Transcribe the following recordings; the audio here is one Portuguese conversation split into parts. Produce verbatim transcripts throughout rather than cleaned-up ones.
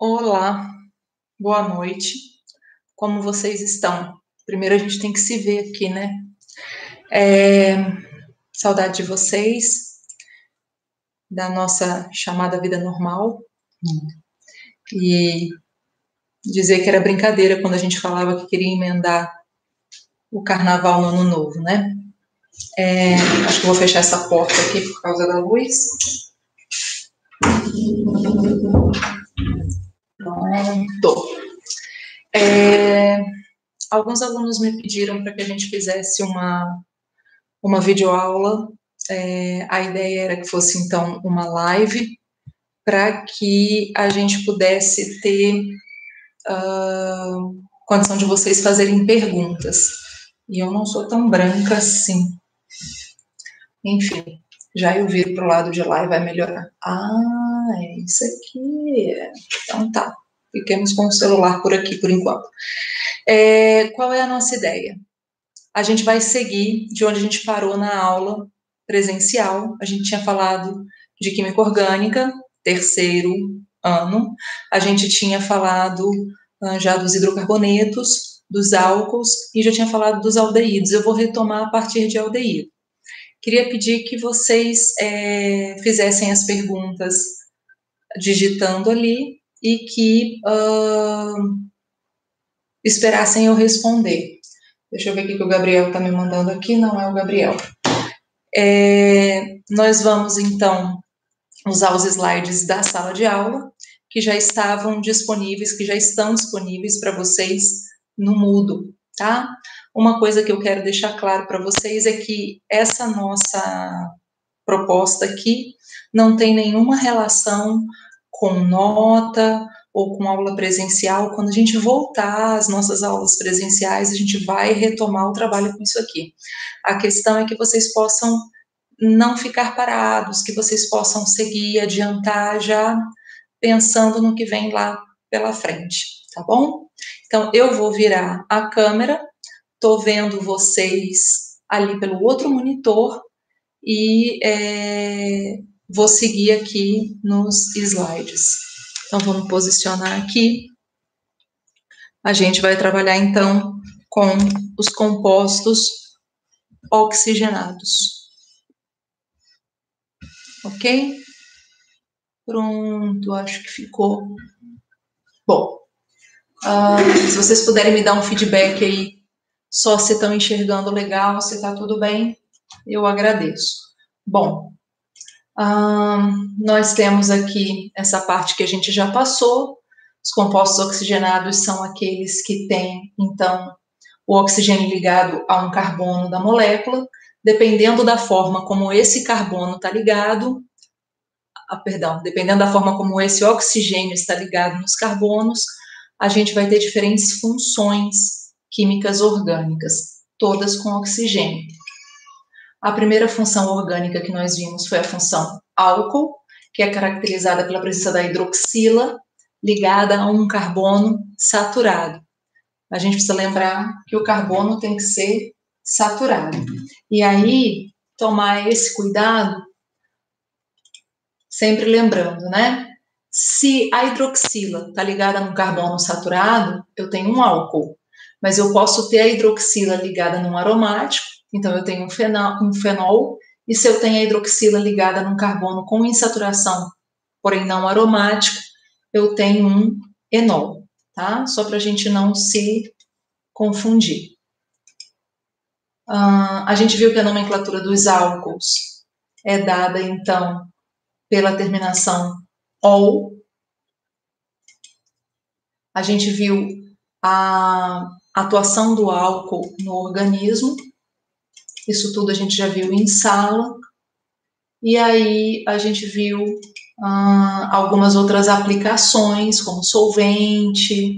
Olá, boa noite. Como vocês estão? Primeiro a gente tem que se ver aqui, né? É, saudade de vocês, da nossa chamada vida normal. E dizer que era brincadeira quando a gente falava que queria emendar o carnaval no ano novo, né? É, acho que eu vou fechar essa porta aqui por causa da luz. Pronto. É, alguns alunos me pediram para que a gente fizesse uma, uma videoaula. É, a ideia era que fosse, então, uma live para que a gente pudesse ter uh, condição de vocês fazerem perguntas. E eu não sou tão branca assim. Enfim, já eu viro para o lado de lá e vai melhorar. Ah, é isso aqui. Então tá. Fiquemos com o celular por aqui, por enquanto. É, qual é a nossa ideia? A gente vai seguir de onde a gente parou na aula presencial. A gente tinha falado de química orgânica, terceiro ano. A gente tinha falado uh, já dos hidrocarbonetos, dos álcools e já tinha falado dos aldeídos. Eu vou retomar a partir de aldeído. Queria pedir que vocês é, fizessem as perguntas digitando ali e que uh, esperassem eu responder. Deixa eu ver o que o Gabriel está me mandando aqui. Não é o Gabriel. É, nós vamos, então, usar os slides da sala de aula, que já estavam disponíveis, que já estão disponíveis para vocês no Moodle, tá? Uma coisa que eu quero deixar claro para vocês é que essa nossa proposta aqui não tem nenhuma relação com nota ou com aula presencial. Quando a gente voltar às nossas aulas presenciais, a gente vai retomar o trabalho com isso aqui. A questão é que vocês possam não ficar parados, que vocês possam seguir, adiantar já pensando no que vem lá pela frente, tá bom? Então, eu vou virar a câmera, tô vendo vocês ali pelo outro monitor e é, vou seguir aqui nos slides. Então, vamos posicionar aqui. A gente vai trabalhar, então, com os compostos oxigenados. Ok? Pronto, acho que ficou bom. Uh, se vocês puderem me dar um feedback aí, só se estão enxergando legal, se está tudo bem, eu agradeço. Bom, uh, nós temos aqui essa parte que a gente já passou. Os compostos oxigenados são aqueles que têm, então, o oxigênio ligado a um carbono da molécula. Dependendo da forma como esse carbono está ligado, ah, perdão, dependendo da forma como esse oxigênio está ligado nos carbonos, a gente vai ter diferentes funções químicas orgânicas, todas com oxigênio. A primeira função orgânica que nós vimos foi a função álcool, que é caracterizada pela presença da hidroxila ligada a um carbono saturado. A gente precisa lembrar que o carbono tem que ser saturado. E aí, tomar esse cuidado, sempre lembrando, né? Se a hidroxila está ligada num carbono saturado, eu tenho um álcool. Mas eu posso ter a hidroxila ligada num aromático, então eu tenho um fenol, um fenol, e se eu tenho a hidroxila ligada num carbono com insaturação, porém não aromático, eu tenho um enol, tá? Só para a gente não se confundir. Uh, a gente viu que a nomenclatura dos álcools é dada, então, pela terminação ol. A gente viu a atuação do álcool no organismo. Isso tudo a gente já viu em sala. E aí a gente viu uh, algumas outras aplicações, como solvente.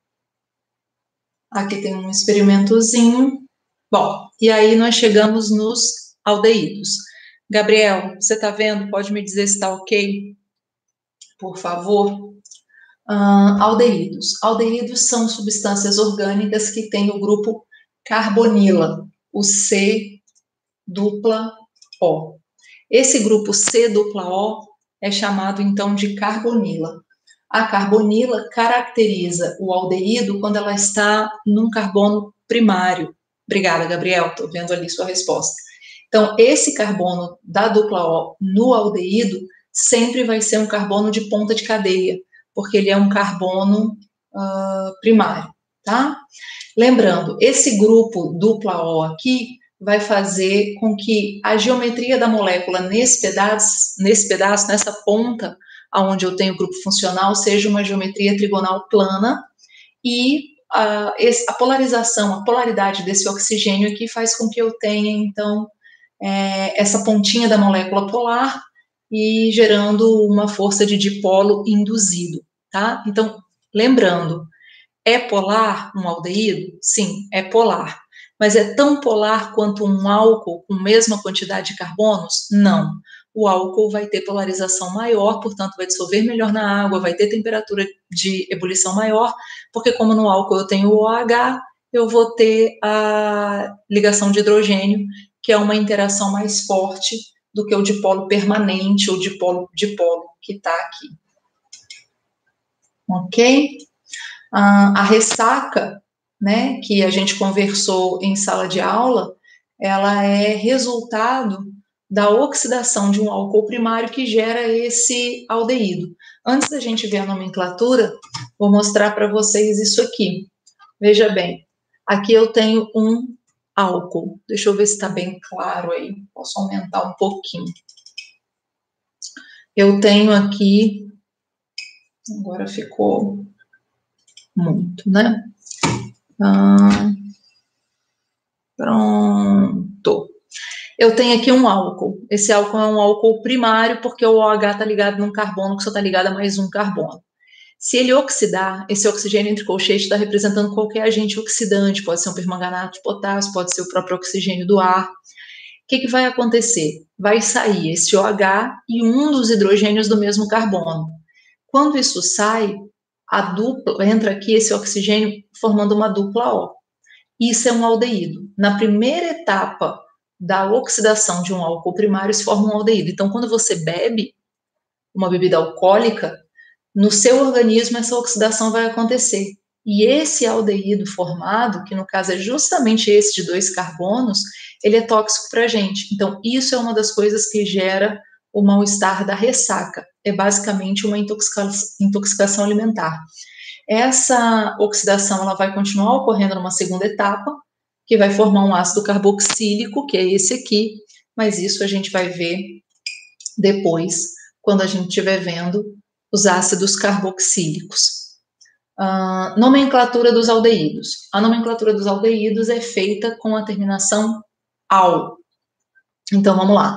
Aqui tem um experimentozinho. Bom, e aí nós chegamos nos aldeídos. Gabriel, você está vendo? Pode me dizer se está ok? Por favor. Uh, aldeídos. Aldeídos são substâncias orgânicas que têm o grupo carbonila, o C dupla O. Esse grupo C dupla O é chamado então de carbonila. A carbonila caracteriza o aldeído quando ela está num carbono primário. Obrigada, Gabriel, estou vendo ali sua resposta. Então, esse carbono da dupla O no aldeído sempre vai ser um carbono de ponta de cadeia, porque ele é um carbono uh, primário, tá? Lembrando, esse grupo dupla O aqui vai fazer com que a geometria da molécula nesse pedaço, nesse pedaço, nessa ponta, onde eu tenho o grupo funcional, seja uma geometria trigonal plana, e a, a polarização, a polaridade desse oxigênio aqui faz com que eu tenha, então, é, essa pontinha da molécula polar e gerando uma força de dipolo induzido, tá? Então, lembrando, é polar um aldeído? Sim, é polar. Mas é tão polar quanto um álcool com mesma quantidade de carbonos? Não. O álcool vai ter polarização maior, portanto, vai dissolver melhor na água, vai ter temperatura de ebulição maior, porque como no álcool eu tenho o OH, eu vou ter a ligação de hidrogênio, que é uma interação mais forte do que o dipolo permanente ou dipolo-dipolo que está aqui. Ok? Ah, a ressaca, né, que a gente conversou em sala de aula, ela é resultado da oxidação de um álcool primário que gera esse aldeído. Antes da gente ver a nomenclatura, vou mostrar para vocês isso aqui. Veja bem, aqui eu tenho um álcool. Deixa eu ver se está bem claro aí. Posso aumentar um pouquinho. Eu tenho aqui, agora ficou muito, né? Ah, pronto. Eu tenho aqui um álcool. Esse álcool é um álcool primário porque o OH está ligado num carbono que só está ligado a mais um carbono. Se ele oxidar, esse oxigênio entre colchetes está representando qualquer agente oxidante, pode ser um permanganato de potássio, pode ser o próprio oxigênio do ar. O que, que vai acontecer? Vai sair esse OH e um dos hidrogênios do mesmo carbono. Quando isso sai, a dupla, entra aqui esse oxigênio formando uma dupla O. Isso é um aldeído. Na primeira etapa da oxidação de um álcool primário, se forma um aldeído. Então, quando você bebe uma bebida alcoólica, no seu organismo essa oxidação vai acontecer. E esse aldeído formado, que no caso é justamente esse de dois carbonos, ele é tóxico para a gente. Então, isso é uma das coisas que gera o mal-estar da ressaca. É basicamente uma intoxica- intoxicação alimentar. Essa oxidação ela vai continuar ocorrendo numa segunda etapa, que vai formar um ácido carboxílico, que é esse aqui, mas isso a gente vai ver depois, quando a gente estiver vendo os ácidos carboxílicos. Uh, nomenclatura dos aldeídos. A nomenclatura dos aldeídos é feita com a terminação -al. Então, vamos lá.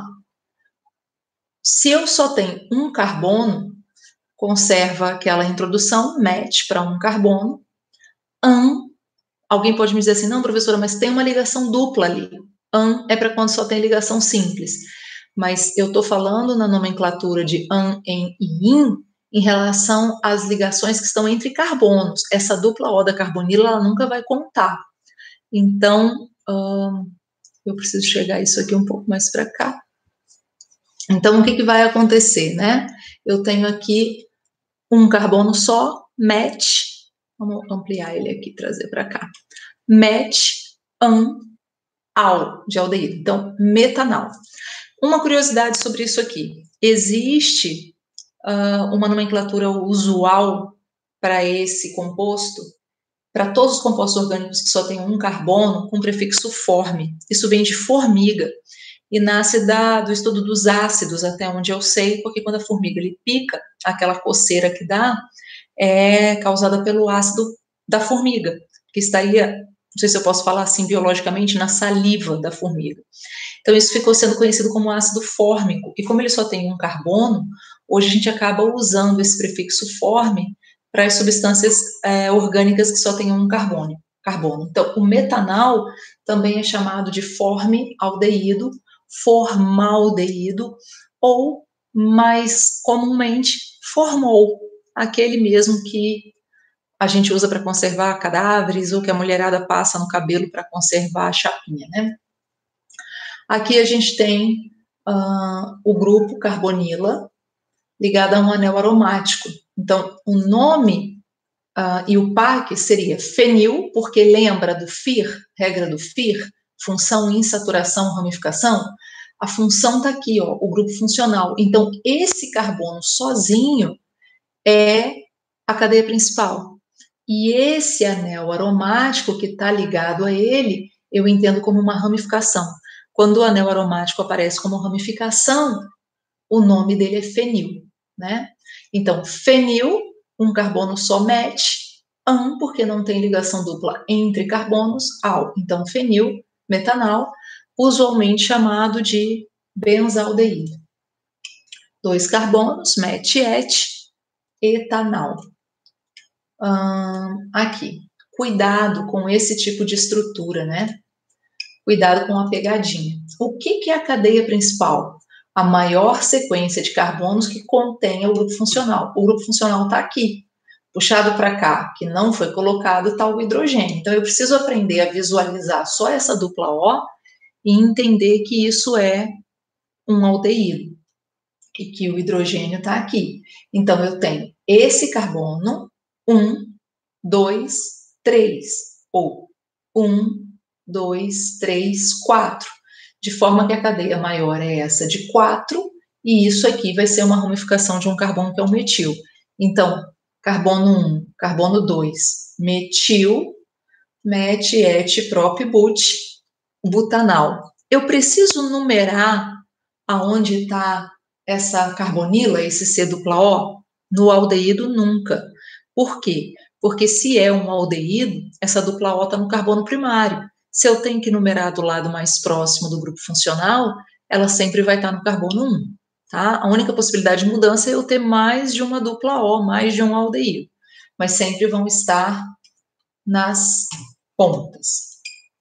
Se eu só tenho um carbono, conserva aquela introdução, match para um carbono. An, alguém pode me dizer assim, não, professora, mas tem uma ligação dupla ali. An é para quando só tem ligação simples. Mas eu estou falando na nomenclatura de an, en e in em relação às ligações que estão entre carbonos. Essa dupla O da carbonila, ela nunca vai contar. Então, hum, eu preciso chegar isso aqui um pouco mais para cá. Então, o que, que vai acontecer, né? Eu tenho aqui um carbono só, match, vamos ampliar ele aqui, trazer para cá. Match, an, al, de aldeído. Então, metanal. Uma curiosidade sobre isso aqui. Existe uh, uma nomenclatura usual para esse composto, para todos os compostos orgânicos que só têm um carbono, com o prefixo forme. Isso vem de formiga e nasce da, do estudo dos ácidos, até onde eu sei, porque quando a formiga ele pica, aquela coceira que dá é causada pelo ácido da formiga, que estaria, não sei se eu posso falar assim biologicamente, na saliva da formiga. Então, isso ficou sendo conhecido como ácido fórmico, e como ele só tem um carbono, hoje a gente acaba usando esse prefixo forme para as substâncias é, orgânicas que só têm um carbono, carbono. Então, o metanal também é chamado de formaldeído, formaldeído, ou, mais comumente, formol, aquele mesmo que a gente usa para conservar cadáveres, ou que a mulherada passa no cabelo para conservar a chapinha, né? Aqui a gente tem uh, o grupo carbonila ligado a um anel aromático. Então, o nome uh, e o P A C seria fenil, porque lembra do F I R, regra do F I R, função, insaturação, ramificação. A função está aqui, ó, o grupo funcional. Então, esse carbono sozinho é a cadeia principal. E esse anel aromático que está ligado a ele, eu entendo como uma ramificação. Quando o anel aromático aparece como ramificação, o nome dele é fenil, né? Então, fenil, um carbono só mete, um, porque não tem ligação dupla entre carbonos, al. Então, fenil, metanal, usualmente chamado de benzaldeído. Dois carbonos, met, et, etanal. Hum, aqui, cuidado com esse tipo de estrutura, né? Cuidado com a pegadinha. O que, que é a cadeia principal? A maior sequência de carbonos que contém o grupo funcional. O grupo funcional está aqui. Puxado para cá, que não foi colocado, está o hidrogênio. Então, eu preciso aprender a visualizar só essa dupla O e entender que isso é um aldeído e que o hidrogênio está aqui. Então, eu tenho esse carbono, um, dois, três, ou um, dois, três, quatro, de forma que a cadeia maior é essa de quatro, e isso aqui vai ser uma ramificação de um carbono que é o metil. Então, carbono um, carbono dois, metil, met, et, prop, but, butanal. Eu preciso numerar aonde está essa carbonila, esse C dupla O? No aldeído, nunca. Por quê? Porque se é um aldeído, essa dupla O está no carbono primário. Se eu tenho que numerar do lado mais próximo do grupo funcional, ela sempre vai estar no carbono um. Tá? A única possibilidade de mudança é eu ter mais de uma dupla O, mais de um aldeído. Mas sempre vão estar nas pontas.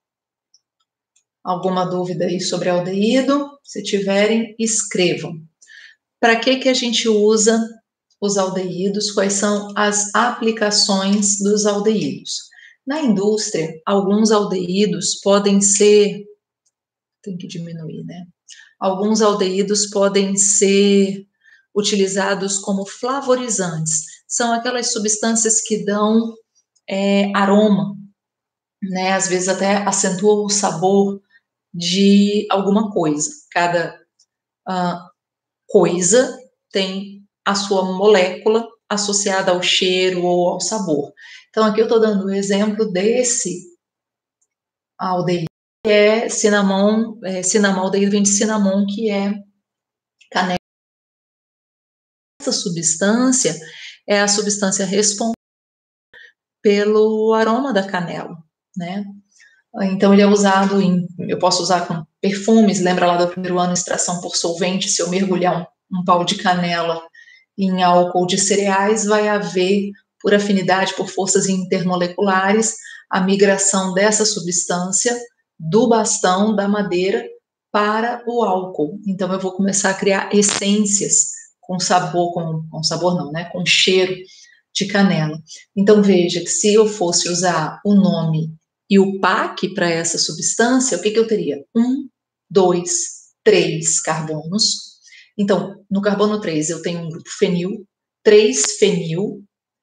Alguma dúvida aí sobre aldeído? Se tiverem, escrevam. Para que, que a gente usa os aldeídos? Quais são as aplicações dos aldeídos? Na indústria, alguns aldeídos podem ser... Tem que diminuir, né? Alguns aldeídos podem ser utilizados como flavorizantes. São aquelas substâncias que dão é, aroma, né? Às vezes até acentuam o sabor de alguma coisa. Cada uh, coisa tem a sua molécula associada ao cheiro ou ao sabor. Então, aqui eu estou dando o exemplo desse aldeído, que é cinnamon, é, cinnamon, vem de cinnamon, que é canela. Essa substância é a substância responsável pelo aroma da canela, né? Então, ele é usado em, eu posso usar com perfumes, lembra lá do primeiro ano, extração por solvente, se eu mergulhar um, um pau de canela em álcool de cereais, vai haver, por afinidade, por forças intermoleculares, a migração dessa substância do bastão, da madeira, para o álcool. Então, eu vou começar a criar essências com sabor, com, com sabor não, né, com cheiro de canela. Então, veja que se eu fosse usar o nome e o P A C para essa substância, o que, que eu teria? Um, dois, três carbonos. Então, no carbono três eu tenho um grupo fenil, três fenil,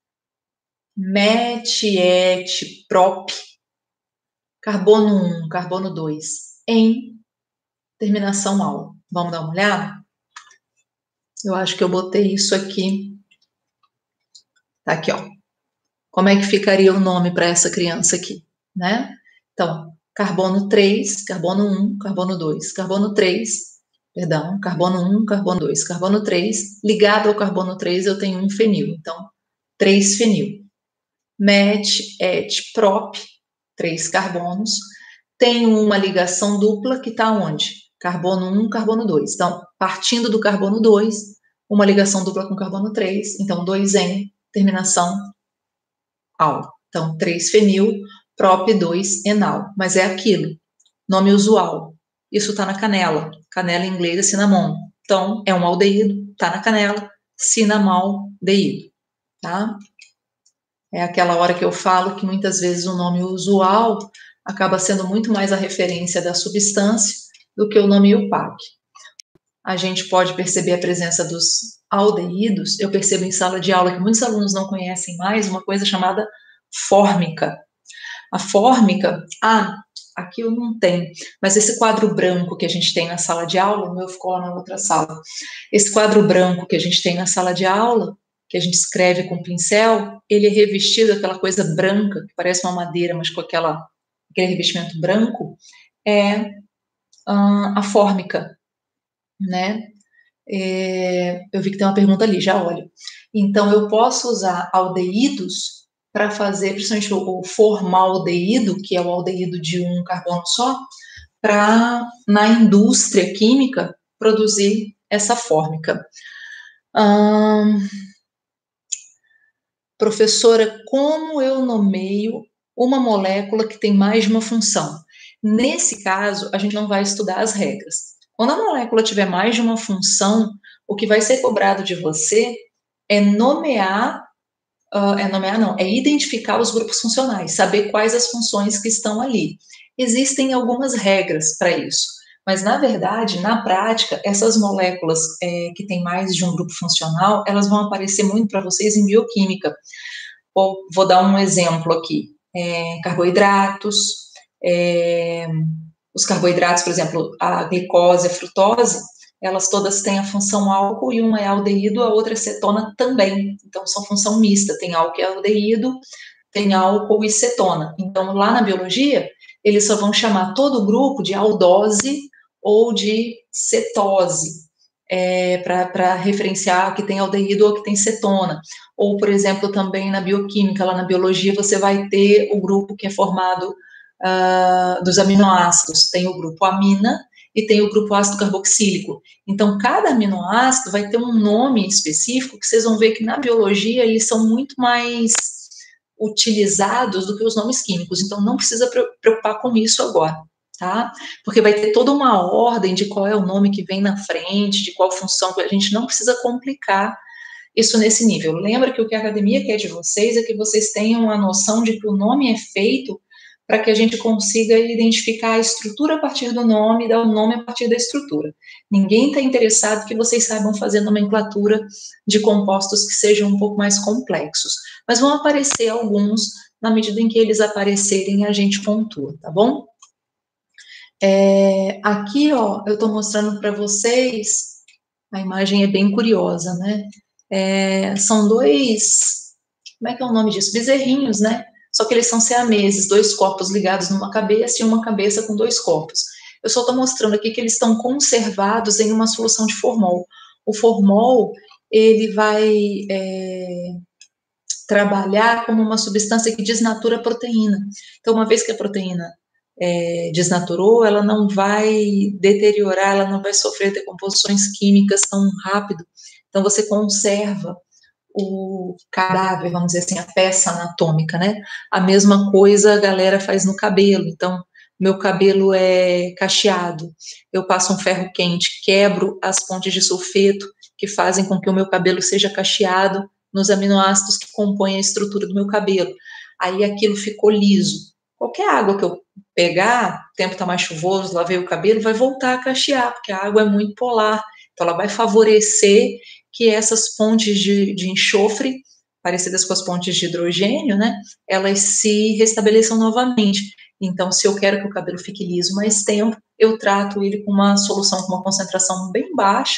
met, et, prop, carbono um, carbono dois, em terminação al. Vamos dar uma olhada? Eu acho que eu botei isso aqui. Tá aqui, ó. Como é que ficaria o nome para essa criança aqui, né? Então, carbono três, carbono um, carbono dois, carbono três, perdão, carbono um, carbono dois, carbono três, ligado ao carbono três eu tenho um fenil, então, três fenil. Met, et, prop, três carbonos, tem uma ligação dupla que está onde? Carbono um, carbono dois. Então, partindo do carbono dois, uma ligação dupla com carbono três, então, dois em, terminação al. Então, três fenil, prop dois enal. Mas é aquilo, nome usual. Isso está na canela. Canela em inglês é cinnamon. Então, é um aldeído, está na canela, cinnamaldeído, tá? É aquela hora que eu falo que muitas vezes o nome usual acaba sendo muito mais a referência da substância do que o nome e o P A C. A gente pode perceber a presença dos aldeídos, eu percebo em sala de aula que muitos alunos não conhecem mais uma coisa chamada fórmica. A fórmica, ah, aqui eu não tenho, mas esse quadro branco que a gente tem na sala de aula, o meu ficou lá na outra sala, esse quadro branco que a gente tem na sala de aula, que a gente escreve com pincel, ele é revestido aquela coisa branca, que parece uma madeira, mas com aquela, aquele revestimento branco, é uh, a fórmica, né? É, eu vi que tem uma pergunta ali, já olho. Então, eu posso usar aldeídos para fazer, principalmente o, o formaldeído, que é o aldeído de um carbono só, para, na indústria química, produzir essa fórmica. Hum, professora, como eu nomeio uma molécula que tem mais de uma função? Nesse caso, a gente não vai estudar as regras. Quando a molécula tiver mais de uma função, o que vai ser cobrado de você é nomear, uh, é nomear não, é identificar os grupos funcionais, saber quais as funções que estão ali. Existem algumas regras para isso, mas na verdade, na prática, essas moléculas é, que têm mais de um grupo funcional, elas vão aparecer muito para vocês em bioquímica. Vou, vou dar um exemplo aqui, é, carboidratos, é, os carboidratos, por exemplo, a glicose, a frutose, elas todas têm a função álcool e uma é aldeído, a outra é cetona também. Então, são função mista, tem álcool e aldeído, tem álcool e cetona. Então, lá na biologia, eles só vão chamar todo o grupo de aldose ou de cetose, é, para referenciar que tem aldeído ou que tem cetona. Ou, por exemplo, também na bioquímica, lá na biologia, você vai ter o grupo que é formado Uh, dos aminoácidos, tem o grupo amina e tem o grupo ácido carboxílico. Então, cada aminoácido vai ter um nome específico que vocês vão ver que na biologia eles são muito mais utilizados do que os nomes químicos. Então, não precisa preocupar com isso agora, tá? Porque vai ter toda uma ordem de qual é o nome que vem na frente, de qual função, a gente não precisa complicar isso nesse nível. Lembra que o que a academia quer de vocês é que vocês tenham a noção de que o nome é feito para que a gente consiga identificar a estrutura a partir do nome e dar o nome a partir da estrutura. Ninguém está interessado que vocês saibam fazer nomenclatura de compostos que sejam um pouco mais complexos, mas vão aparecer alguns, na medida em que eles aparecerem, a gente pontua, tá bom? É, aqui, ó, eu estou mostrando para vocês, a imagem é bem curiosa, né? É, são dois, como é que é o nome disso? Bezerrinhos, né? Só que eles são siameses, dois corpos ligados numa cabeça e uma cabeça com dois corpos. Eu só estou mostrando aqui que eles estão conservados em uma solução de formol. O formol, ele vai é, trabalhar como uma substância que desnatura a proteína. Então, uma vez que a proteína é, desnaturou, ela não vai deteriorar, ela não vai sofrer decomposições químicas tão rápido. Então, você conserva o cadáver, vamos dizer assim, a peça anatômica, né? A mesma coisa a galera faz no cabelo. Então, meu cabelo é cacheado, eu passo um ferro quente, quebro as pontes de sulfeto que fazem com que o meu cabelo seja cacheado nos aminoácidos que compõem a estrutura do meu cabelo. Aí aquilo ficou liso. Qualquer água que eu pegar, o tempo está mais chuvoso, lavei o cabelo, vai voltar a cachear, porque a água é muito polar. Então, ela vai favorecer que essas pontes de, de enxofre, parecidas com as pontes de hidrogênio, né, elas se restabeleçam novamente. Então, se eu quero que o cabelo fique liso mais tempo, eu trato ele com uma solução com uma concentração bem baixa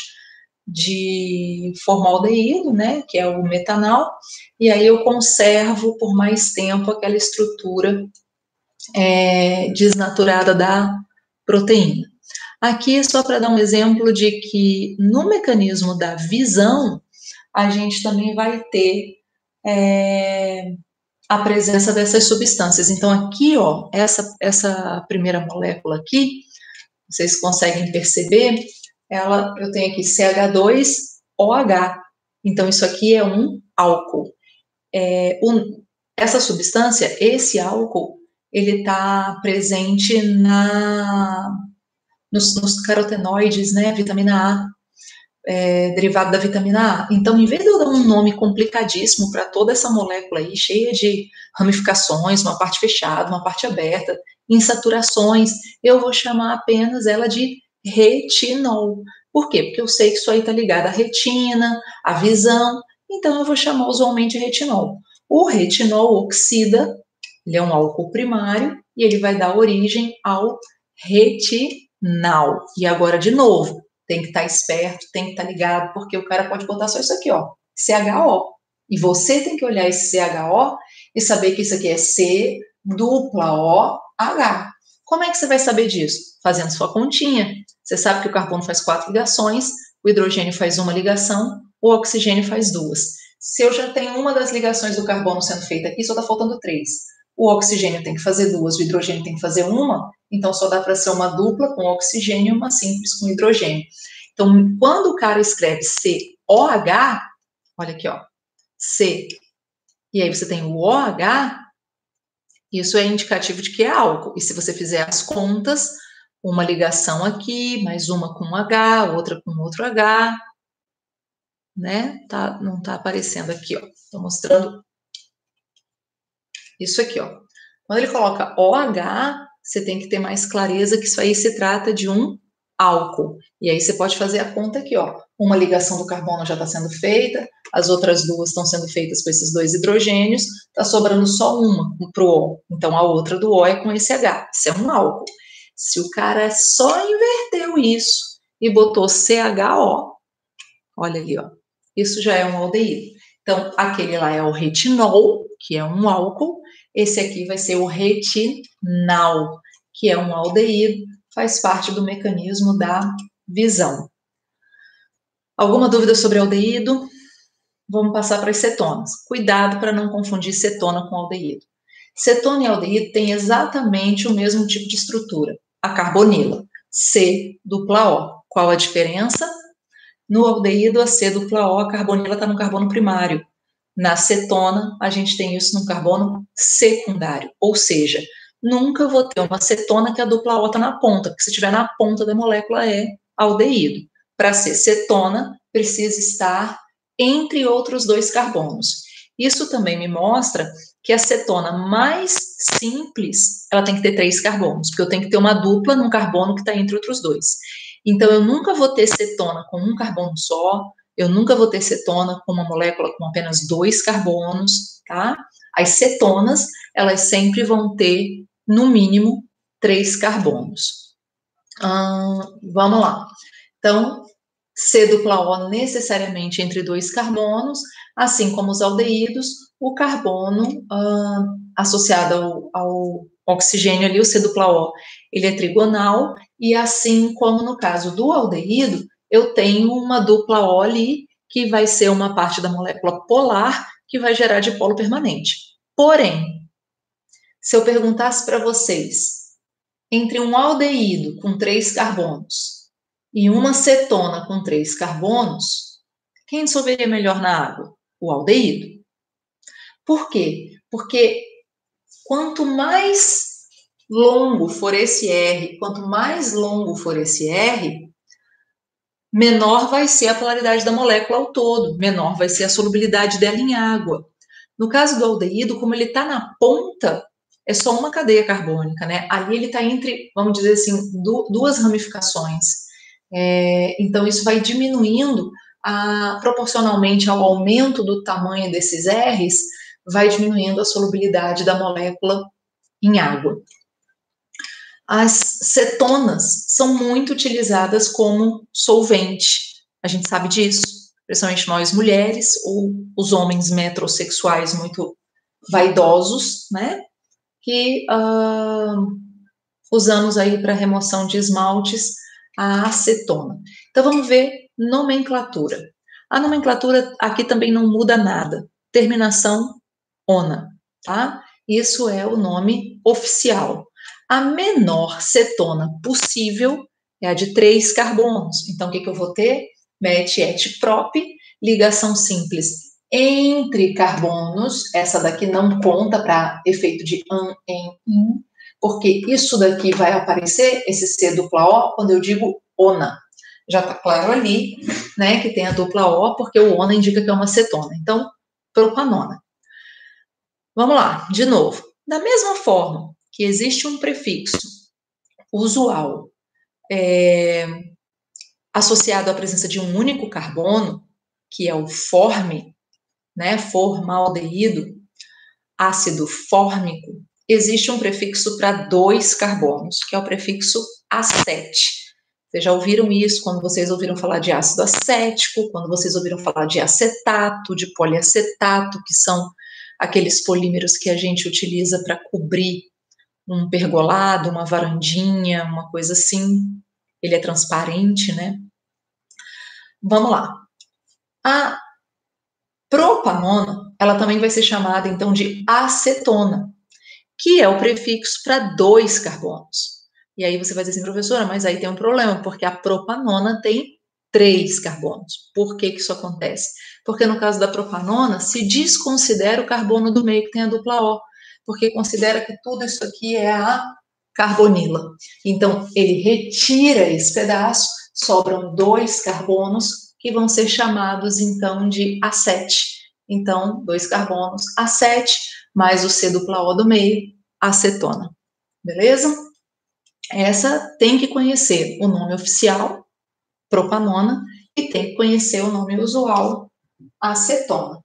de formaldeído, né, que é o metanal, e aí eu conservo por mais tempo aquela estrutura é, desnaturada da proteína. Aqui é só para dar um exemplo de que no mecanismo da visão, a gente também vai ter é, a presença dessas substâncias. Então, aqui, ó, essa, essa primeira molécula aqui, vocês conseguem perceber, ela, eu tenho aqui C H dois O H. Então, isso aqui é um álcool. É, um, essa substância, esse álcool, ele está presente na... Nos, nos carotenoides, né, vitamina A, é, derivado da vitamina A. Então, em vez de eu dar um nome complicadíssimo para toda essa molécula aí, cheia de ramificações, uma parte fechada, uma parte aberta, insaturações, eu vou chamar apenas ela de retinol. Por quê? Porque eu sei que isso aí está ligado à retina, à visão, então eu vou chamar usualmente de retinol. O retinol oxida, ele é um álcool primário, e ele vai dar origem ao retinal. E agora, de novo, tem que estar esperto, tem que estar ligado, porque o cara pode botar só isso aqui, ó, C H O. E você tem que olhar esse C H O e saber que isso aqui é C dupla O H. Como é que você vai saber disso? Fazendo sua continha. Você sabe que o carbono faz quatro ligações, o hidrogênio faz uma ligação, o oxigênio faz duas. Se eu já tenho uma das ligações do carbono sendo feita aqui, só está faltando três. O oxigênio tem que fazer duas, o hidrogênio tem que fazer uma, então só dá para ser uma dupla com oxigênio e uma simples com hidrogênio. Então, quando o cara escreve C O H, olha aqui, ó, C, e aí você tem o OH, isso é indicativo de que é álcool. E se você fizer as contas, uma ligação aqui, mais uma com um H, outra com outro H, né? Tá, não tá aparecendo aqui, ó. Tô mostrando isso aqui, ó. Quando ele coloca O H, você tem que ter mais clareza que isso aí se trata de um álcool. E aí você pode fazer a conta aqui, ó. Uma ligação do carbono já está sendo feita, as outras duas estão sendo feitas com esses dois hidrogênios, está sobrando só uma para o O. Então a outra do O é com esse H. Isso é um álcool. Se o cara só inverteu isso e botou C H O, olha ali, ó. Isso já é um aldeído. Então, aquele lá é o retinol, que é um álcool. Esse aqui vai ser o retinal, que é um aldeído, faz parte do mecanismo da visão. Alguma dúvida sobre aldeído? Vamos passar para as cetonas. Cuidado para não confundir cetona com aldeído. Cetona e aldeído têm exatamente o mesmo tipo de estrutura, a carbonila, C dupla O. Qual a diferença? No aldeído, a C dupla O, a carbonila está no carbono primário. Na cetona, a gente tem isso no carbono secundário, ou seja, nunca vou ter uma cetona que a dupla O está na ponta, porque se estiver na ponta da molécula é aldeído. Para ser cetona, precisa estar entre outros dois carbonos. Isso também me mostra que a cetona mais simples, ela tem que ter três carbonos, porque eu tenho que ter uma dupla num carbono que está entre outros dois. Então, eu nunca vou ter cetona com um carbono só, eu nunca vou ter cetona com uma molécula com apenas dois carbonos, tá? As cetonas, elas sempre vão ter, no mínimo, três carbonos. Hum, vamos lá. Então, C dupla O necessariamente entre dois carbonos, assim como os aldeídos, o carbono hum, associado ao, ao oxigênio ali, o C dupla O, ele é trigonal, e assim como no caso do aldeído, eu tenho uma dupla O ali, que vai ser uma parte da molécula polar, que vai gerar dipolo permanente. Porém, se eu perguntasse para vocês, entre um aldeído com três carbonos e uma cetona com três carbonos, quem dissolveria melhor na água? O aldeído. Por quê? Porque quanto mais longo for esse R, quanto mais longo for esse R, menor vai ser a polaridade da molécula ao todo, menor vai ser a solubilidade dela em água. No caso do aldeído, como ele está na ponta, é só uma cadeia carbônica, né? Ali ele está entre, vamos dizer assim, duas ramificações. É, então, isso vai diminuindo, a, proporcionalmente ao aumento do tamanho desses R's, vai diminuindo a solubilidade da molécula em água. As cetonas são muito utilizadas como solvente, a gente sabe disso, principalmente nós mulheres ou os homens metrosexuais muito vaidosos, né, que uh, usamos aí para remoção de esmaltes a acetona. Então vamos ver nomenclatura. A nomenclatura aqui também não muda nada, terminação ona, tá? Isso é o nome oficial. A menor cetona possível é a de três carbonos. Então, o que, que eu vou ter? Met-et-prop, ligação simples entre carbonos. Essa daqui não conta para efeito de an, em, in, porque isso daqui vai aparecer, esse C dupla O, quando eu digo ona. Já está claro ali, né, que tem a dupla O, porque o ona indica que é uma cetona. Então, propanona. Vamos lá, de novo. Da mesma forma que existe um prefixo usual é, associado à presença de um único carbono, que é o forme, né, formaldeído, ácido fórmico, existe um prefixo para dois carbonos, que é o prefixo acete. Vocês já ouviram isso quando vocês ouviram falar de ácido acético, quando vocês ouviram falar de acetato, de poliacetato, que são aqueles polímeros que a gente utiliza para cobrir um pergolado, uma varandinha, uma coisa assim. Ele é transparente, né? Vamos lá. A propanona, ela também vai ser chamada, então, de acetona, que é o prefixo para dois carbonos. E aí você vai dizer assim, professora, mas aí tem um problema, porque a propanona tem três carbonos. Por que que isso acontece? Porque no caso da propanona, se desconsidera o carbono do meio que tem a dupla O, porque considera que tudo isso aqui é a carbonila. Então, ele retira esse pedaço, sobram dois carbonos, que vão ser chamados, então, de acete. Então, dois carbonos, acete, mais o C dupla O do meio, acetona. Beleza? Essa tem que conhecer o nome oficial, propanona, e tem que conhecer o nome usual, acetona.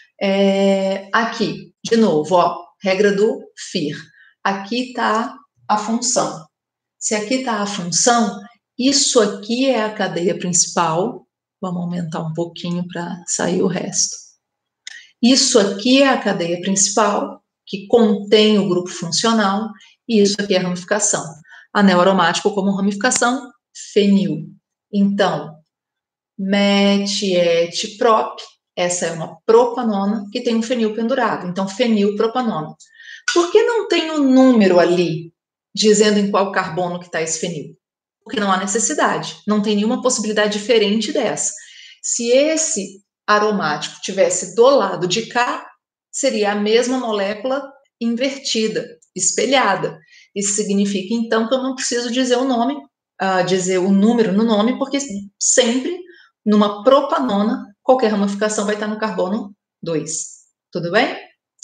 É, aqui, de novo, ó, regra do F I R. Aqui está a função. Se aqui está a função, isso aqui é a cadeia principal. Vamos aumentar um pouquinho para sair o resto. Isso aqui é a cadeia principal, que contém o grupo funcional, e isso aqui é a ramificação. Anel aromático como ramificação, fenil. Então, met, et, prop, essa é uma propanona que tem um fenil pendurado. Então, fenilpropanona. Por que não tem um número ali, dizendo em qual carbono que está esse fenil? Porque não há necessidade, não tem nenhuma possibilidade diferente dessa. Se esse aromático tivesse do lado de cá, seria a mesma molécula invertida, espelhada. Isso significa, então, que eu não preciso dizer o nome, uh, dizer o número no nome, porque sempre, numa propanona, qualquer ramificação vai estar no carbono dois. Tudo bem?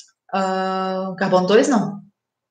Uh, carbono dois, não.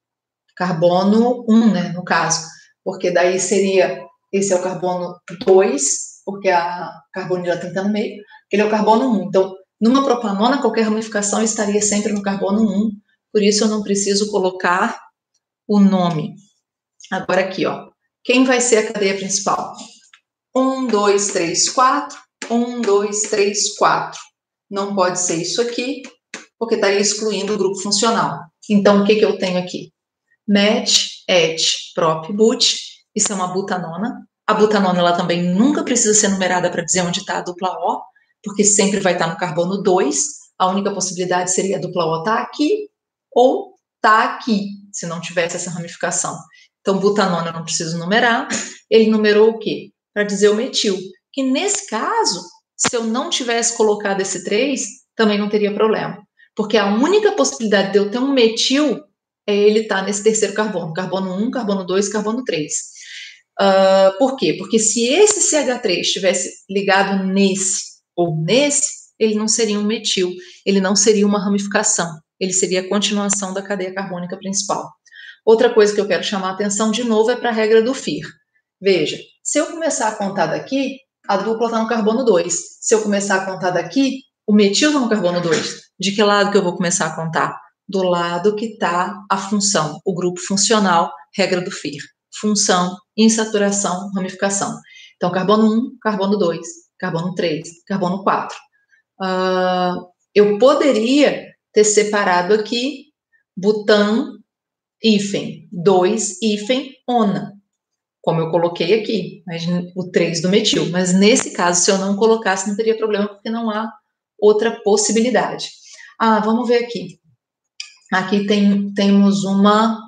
Carbono um, né, no caso. Porque daí seria, esse é o carbono dois, porque a carbonila tem que estar no meio, ele é o carbono um. Então, numa propanona, qualquer ramificação estaria sempre no carbono um, por isso eu não preciso colocar o nome. Agora aqui, ó, quem vai ser a cadeia principal? um, dois, três, quatro, um, dois, três, quatro. Não pode ser isso aqui, porque estaria excluindo o grupo funcional. Então, o que, que eu tenho aqui? Met, et, prop, but, isso é uma butanona. A butanona ela também nunca precisa ser numerada para dizer onde está a dupla O, porque sempre vai estar no carbono dois. A única possibilidade seria a dupla O estar tá aqui ou estar tá aqui, se não tivesse essa ramificação. Então, butanona eu não preciso numerar. Ele numerou o quê? Para dizer o metil. Que nesse caso, se eu não tivesse colocado esse três, também não teria problema. Porque a única possibilidade de eu ter um metil é ele estar tá nesse terceiro carbono, carbono um, carbono dois, carbono três. Uh, por quê? Porque se esse C H três estivesse ligado nesse ou nesse, ele não seria um metil, ele não seria uma ramificação, ele seria a continuação da cadeia carbônica principal. Outra coisa que eu quero chamar a atenção de novo é para a regra do F I R. Veja, se eu começar a contar daqui, a dupla está no carbono dois. Se eu começar a contar daqui, o metil está no carbono dois. De que lado que eu vou começar a contar? Do lado que está a função, o grupo funcional, regra do F I R. Função, insaturação, ramificação. Então, carbono um, carbono dois, carbono três, carbono quatro. Uh, eu poderia ter separado aqui butan, hífen, dois, hífen, ona, como eu coloquei aqui, o três do metil. Mas nesse caso, se eu não colocasse, não teria problema, porque não há outra possibilidade. Ah, vamos ver aqui. Aqui tem, temos uma,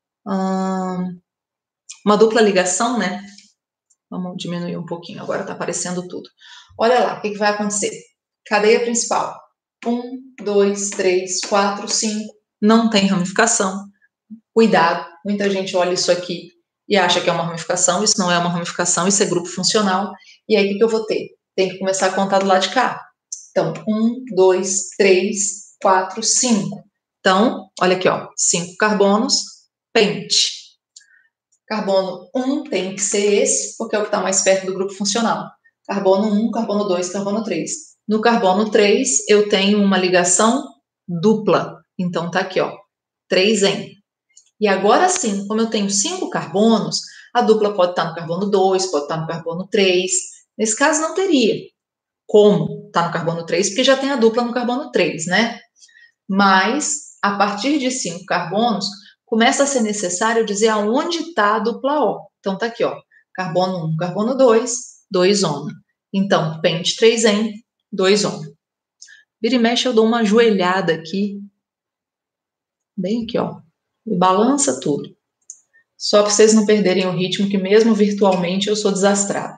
hum, uma dupla ligação, né? Vamos diminuir um pouquinho, agora está aparecendo tudo. Olha lá, o que, que vai acontecer? Cadeia principal. um, dois, três, quatro, cinco. Não tem ramificação. Cuidado, muita gente olha isso aqui e acha que é uma ramificação. Isso não é uma ramificação, isso é grupo funcional. E aí, o que, que eu vou ter? Tem que começar a contar do lado de cá. Então, um, dois, três, quatro, cinco. Então, olha aqui, ó, cinco carbonos, pente. Carbono um tem que ser esse, porque é o que está mais perto do grupo funcional. Carbono um, carbono dois, carbono três. No carbono três, eu tenho uma ligação dupla. Então, tá aqui, ó, três N. E agora sim, como eu tenho cinco carbonos, a dupla pode estar no carbono dois, pode estar no carbono três. Nesse caso, não teria como estar no carbono três, porque já tem a dupla no carbono três, né? Mas, a partir de cinco carbonos, começa a ser necessário dizer aonde está a dupla O. Então, tá aqui, ó, carbono um, carbono dois, dois ONA. Então, pente três N, dois ONA. Vira e mexe, eu dou uma ajoelhada aqui, bem aqui, ó, e balança tudo. Só para vocês não perderem o ritmo, que mesmo virtualmente eu sou desastrada.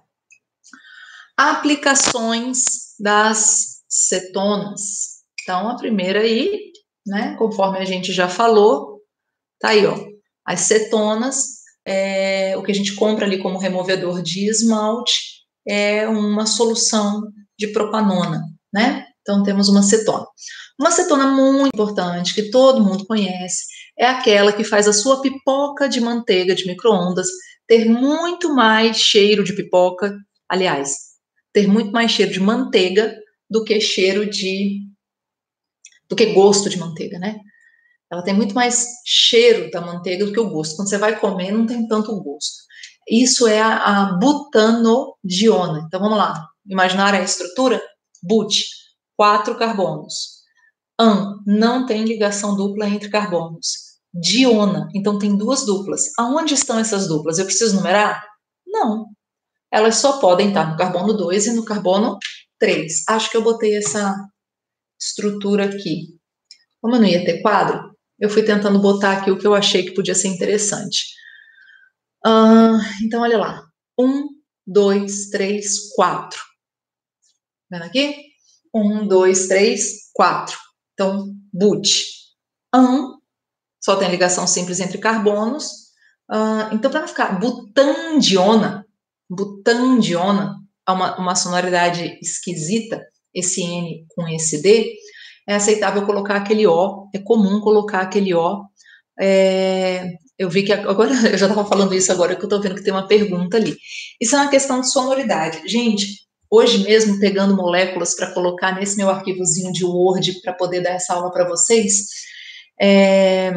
Aplicações das cetonas. Então, a primeira aí, né, conforme a gente já falou, tá aí, ó, as cetonas, é, o que a gente compra ali como removedor de esmalte, é uma solução de propanona, né? Então, temos uma cetona. Uma cetona muito importante, que todo mundo conhece, é aquela que faz a sua pipoca de manteiga de micro-ondas ter muito mais cheiro de pipoca, aliás, ter muito mais cheiro de manteiga do que cheiro de... do que gosto de manteiga, né? Ela tem muito mais cheiro da manteiga do que o gosto. Quando você vai comer, não tem tanto gosto. Isso é a, a butanodiona. Então, vamos lá. Imaginar a estrutura? But, quatro carbonos. An, não tem ligação dupla entre carbonos. Diona, então tem duas duplas. Aonde estão essas duplas? Eu preciso numerar? Não. Elas só podem estar no carbono dois e no carbono três. Acho que eu botei essa estrutura aqui. Como eu não ia ter quadro, eu fui tentando botar aqui o que eu achei que podia ser interessante. Uh, então, olha lá. Um, dois, três, quatro. Vendo aqui? Um, dois, três, quatro. Então, but. An, só tem ligação simples entre carbonos. Uh, então, para não ficar butandiona, butandiona, é uma, uma sonoridade esquisita, esse N com esse D, é aceitável colocar aquele O, é comum colocar aquele O. É, eu vi que agora, eu já estava falando isso agora, que eu estou vendo que tem uma pergunta ali. Isso é uma questão de sonoridade. Gente, hoje mesmo, pegando moléculas para colocar nesse meu arquivozinho de Word para poder dar essa aula para vocês, é,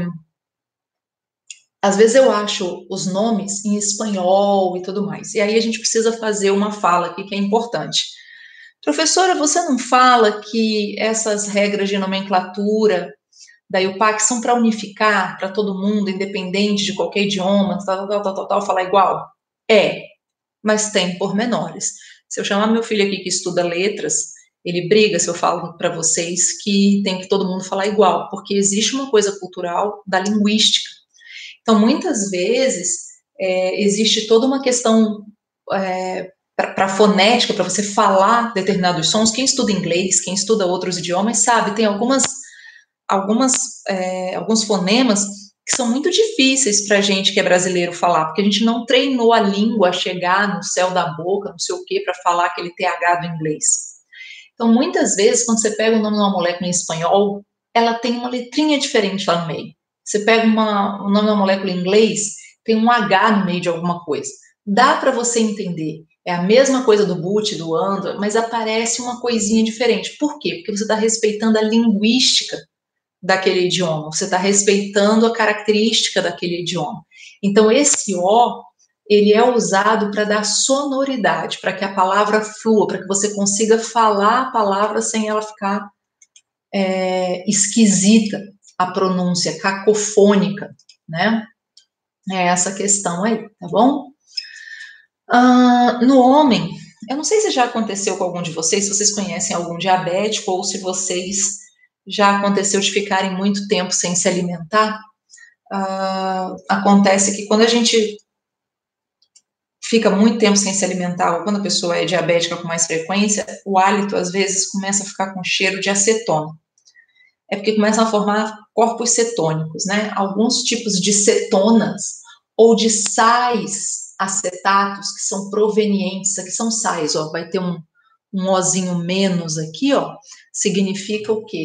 às vezes eu acho os nomes em espanhol e tudo mais, e aí a gente precisa fazer uma fala aqui que é importante. Professora, você não fala que essas regras de nomenclatura da U P A C são para unificar para todo mundo, independente de qualquer idioma, tal, tal, tal, tal, tal, falar igual? É, mas tem pormenores. Se eu chamar meu filho aqui que estuda letras, ele briga se eu falo para vocês que tem que todo mundo falar igual, porque existe uma coisa cultural da linguística. Então, muitas vezes, é, existe toda uma questão é, para a fonética, para você falar determinados sons. Quem estuda inglês, quem estuda outros idiomas, sabe, tem algumas, algumas, é, alguns fonemas que são muito difíceis para a gente que é brasileiro falar, porque a gente não treinou a língua a chegar no céu da boca, não sei o quê, para falar aquele T H do inglês. Então, muitas vezes, quando você pega o nome de uma molécula em espanhol, ela tem uma letrinha diferente lá no meio. Você pega uma, o nome de uma molécula em inglês, tem um H no meio de alguma coisa. Dá para você entender. É a mesma coisa do but, do and, mas aparece uma coisinha diferente. Por quê? Porque você está respeitando a linguística daquele idioma. Você está respeitando a característica daquele idioma. Então, esse O, ele é usado para dar sonoridade, para que a palavra flua, para que você consiga falar a palavra sem ela ficar é, esquisita, a pronúncia cacofônica, né? É essa questão aí, tá bom? Uh, no homem, eu não sei se já aconteceu com algum de vocês, se vocês conhecem algum diabético ou se vocês já aconteceu de ficarem muito tempo sem se alimentar. Uh, acontece que quando a gente fica muito tempo sem se alimentar, ou quando a pessoa é diabética com mais frequência, o hálito às vezes começa a ficar com cheiro de acetona. É porque começam a formar corpos cetônicos, né? Alguns tipos de cetonas ou de sais acetatos que são provenientes, aqui são sais, ó, vai ter um, um ozinho menos aqui, ó, significa o quê?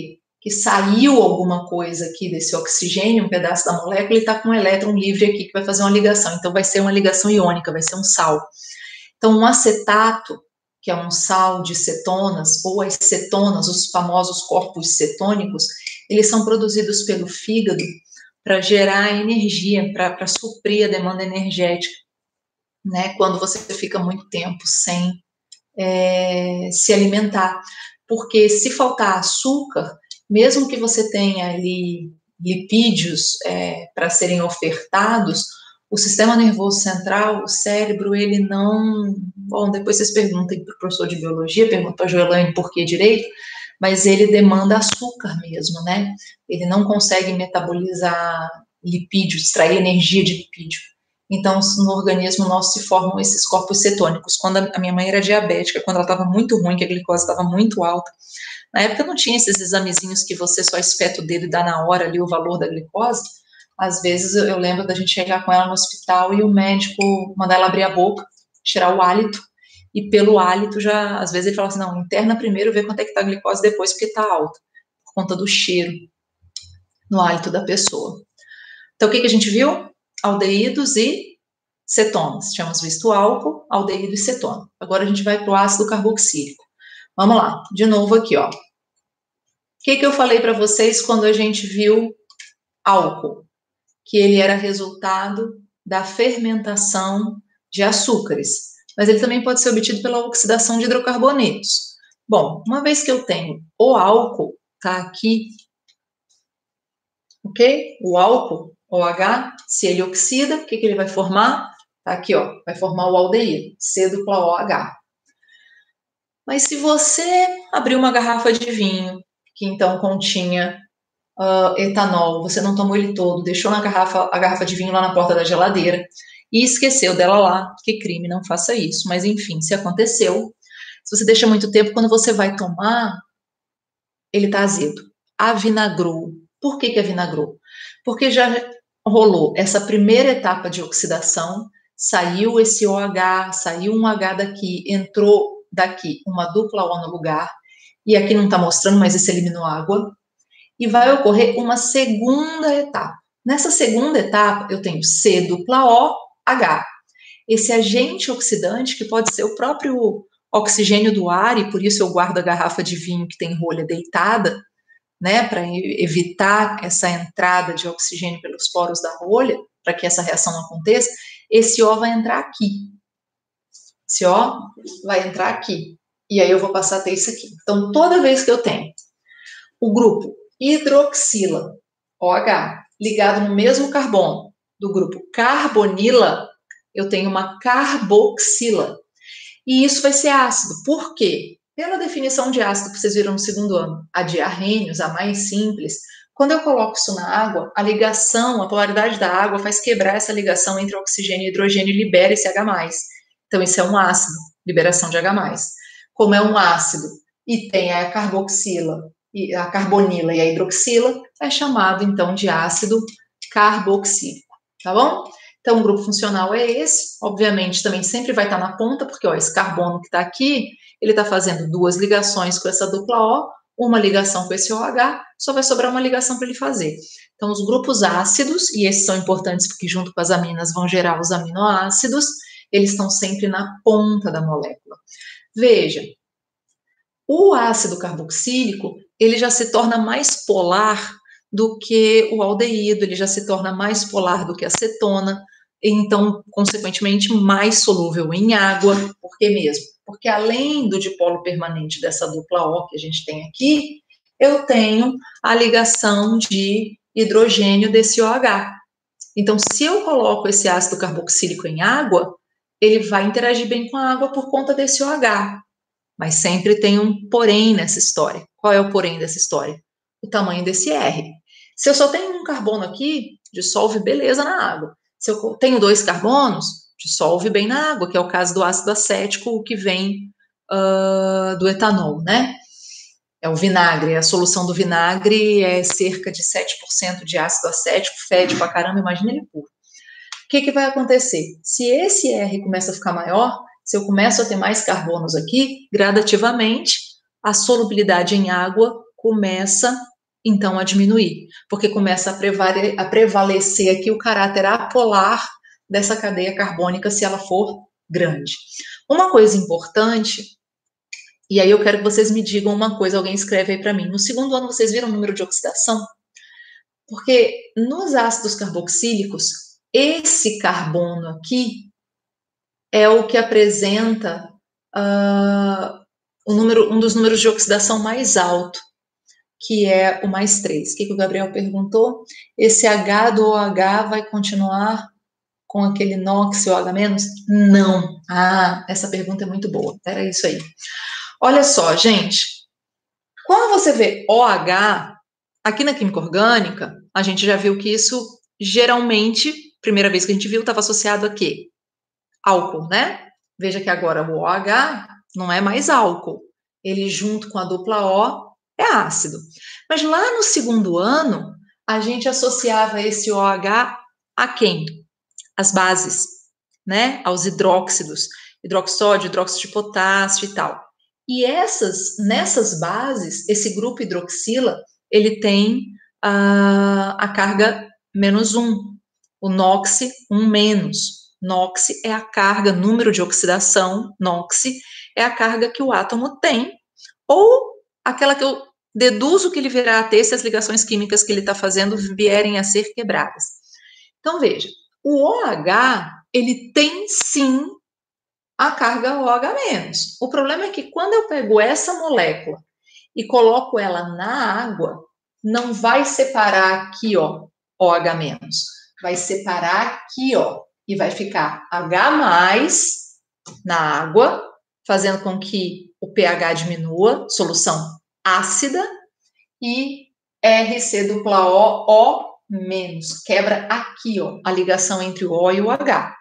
que saiu alguma coisa aqui desse oxigênio, um pedaço da molécula, ele está com um elétron livre aqui que vai fazer uma ligação. Então vai ser uma ligação iônica, vai ser um sal. Então um acetato, que é um sal de cetonas, ou as cetonas, os famosos corpos cetônicos, eles são produzidos pelo fígado para gerar energia, para suprir a demanda energética, né, quando você fica muito tempo sem é, se alimentar. Porque se faltar açúcar, mesmo que você tenha ali lipídios é, para serem ofertados, o sistema nervoso central, o cérebro, ele não... Bom, depois vocês perguntem para o professor de biologia, perguntam para a Joelaine por que direito, mas ele demanda açúcar mesmo, né? Ele não consegue metabolizar lipídios, extrair energia de lipídio. Então, no organismo nosso se formam esses corpos cetônicos. Quando a minha mãe era diabética, quando ela estava muito ruim, que a glicose estava muito alta, na época não tinha esses examezinhos que você só espeta o dedo e dá na hora ali o valor da glicose. Às vezes eu lembro da gente chegar com ela no hospital e o médico mandar ela abrir a boca, tirar o hálito, e pelo hálito já, às vezes ele fala assim, não, interna primeiro, vê quanto é que tá a glicose depois, porque tá alta, por conta do cheiro no hálito da pessoa. Então o que, que a gente viu? Aldeídos e cetonas. Tínhamos visto álcool, aldeído e cetona. Agora a gente vai para o ácido carboxílico. Vamos lá, de novo aqui, ó. O que, que eu falei para vocês quando a gente viu álcool? Que ele era resultado da fermentação de açúcares, mas ele também pode ser obtido pela oxidação de hidrocarbonetos. Bom, uma vez que eu tenho o álcool, tá aqui, ok? O álcool, O H, se ele oxida, o que, que ele vai formar? Tá aqui, ó, vai formar o aldeído, C dupla O H. Mas se você abrir uma garrafa de vinho, que então continha uh, etanol, você não tomou ele todo, deixou na garrafa, a garrafa de vinho lá na porta da geladeira e esqueceu dela lá, que crime, não faça isso. Mas enfim, se aconteceu, se você deixa muito tempo, quando você vai tomar, ele tá azedo. Avinagrou. Por que que avinagrou? Porque já rolou essa primeira etapa de oxidação, saiu esse O H, saiu um H daqui, entrou daqui uma dupla O no lugar, e aqui não está mostrando, mas esse eliminou água, e vai ocorrer uma segunda etapa. Nessa segunda etapa, eu tenho C dupla O, H. Esse agente oxidante, que pode ser o próprio oxigênio do ar, e por isso eu guardo a garrafa de vinho que tem rolha deitada, né, para evitar essa entrada de oxigênio pelos poros da rolha, para que essa reação não aconteça, esse O vai entrar aqui. Esse O vai entrar aqui. E aí eu vou passar a ter isso aqui. Então, toda vez que eu tenho o grupo hidroxila, OH, ligado no mesmo carbono do grupo carbonila, eu tenho uma carboxila. E isso vai ser ácido. Por quê? Pela definição de ácido que vocês viram no segundo ano, a de Arrhenius, a mais simples, quando eu coloco isso na água, a ligação, a polaridade da água faz quebrar essa ligação entre oxigênio e hidrogênio e libera esse H mais. Então, isso é um ácido, liberação de H mais. Como é um ácido e tem a carboxila, a carbonila e a hidroxila, é chamado, então, de ácido carboxílico, tá bom? Então, o grupo funcional é esse, obviamente também sempre vai estar na ponta, porque ó, esse carbono que está aqui, ele está fazendo duas ligações com essa dupla O, uma ligação com esse OH, só vai sobrar uma ligação para ele fazer. Então, os grupos ácidos, e esses são importantes porque junto com as aminas vão gerar os aminoácidos, eles estão sempre na ponta da molécula. Veja, o ácido carboxílico, ele já se torna mais polar do que o aldeído, ele já se torna mais polar do que a cetona, então, consequentemente, mais solúvel em água. Por que mesmo? Porque além do dipolo permanente dessa dupla O que a gente tem aqui, eu tenho a ligação de hidrogênio desse OH. Então, se eu coloco esse ácido carboxílico em água, ele vai interagir bem com a água por conta desse OH. Mas sempre tem um porém nessa história. Qual é o porém dessa história? O tamanho desse R. Se eu só tenho um carbono aqui, dissolve beleza na água. Se eu tenho dois carbonos, dissolve bem na água, que é o caso do ácido acético, que vem uh, do etanol, né? É o vinagre. A solução do vinagre é cerca de sete por cento de ácido acético, fede pra caramba, imagina ele puro. O que, que vai acontecer? Se esse R começa a ficar maior, se eu começo a ter mais carbonos aqui, gradativamente, a solubilidade em água começa então a diminuir, porque começa a, prevale a prevalecer aqui o caráter apolar dessa cadeia carbônica se ela for grande. Uma coisa importante, e aí eu quero que vocês me digam uma coisa, alguém escreve aí para mim, no segundo ano vocês viram o número de oxidação? Porque nos ácidos carboxílicos, esse carbono aqui é o que apresenta uh, o número, um dos números de oxidação mais alto, que é o mais três. O que, que o Gabriel perguntou? Esse H do OH vai continuar com aquele NOx ou H menos? Não. Ah, essa pergunta é muito boa. Era isso aí. Olha só, gente. Quando você vê OH, aqui na química orgânica, a gente já viu que isso, geralmente, primeira vez que a gente viu, estava associado a quê? Álcool, né? Veja que agora o OH não é mais álcool. Ele, junto com a dupla O, é ácido. Mas lá no segundo ano, a gente associava esse OH a quem? As bases, né? Aos hidróxidos, hidroxódio, hidróxido de potássio e tal. E essas, nessas bases, esse grupo hidroxila, ele tem a, a carga menos um, o NOx um menos. NOx é a carga, número de oxidação, NOx é a carga que o átomo tem, ou aquela que eu deduzo que ele virá a ter se as ligações químicas que ele está fazendo vierem a ser quebradas. Então, veja, o OH, ele tem sim a carga OH-. O problema é que quando eu pego essa molécula e coloco ela na água, não vai separar aqui, ó, OH-, vai separar aqui, ó, e vai ficar H+ na água, fazendo com que o pH diminua, solução ácida, e R C dupla O, O menos, quebra aqui, ó, a ligação entre o O e o H,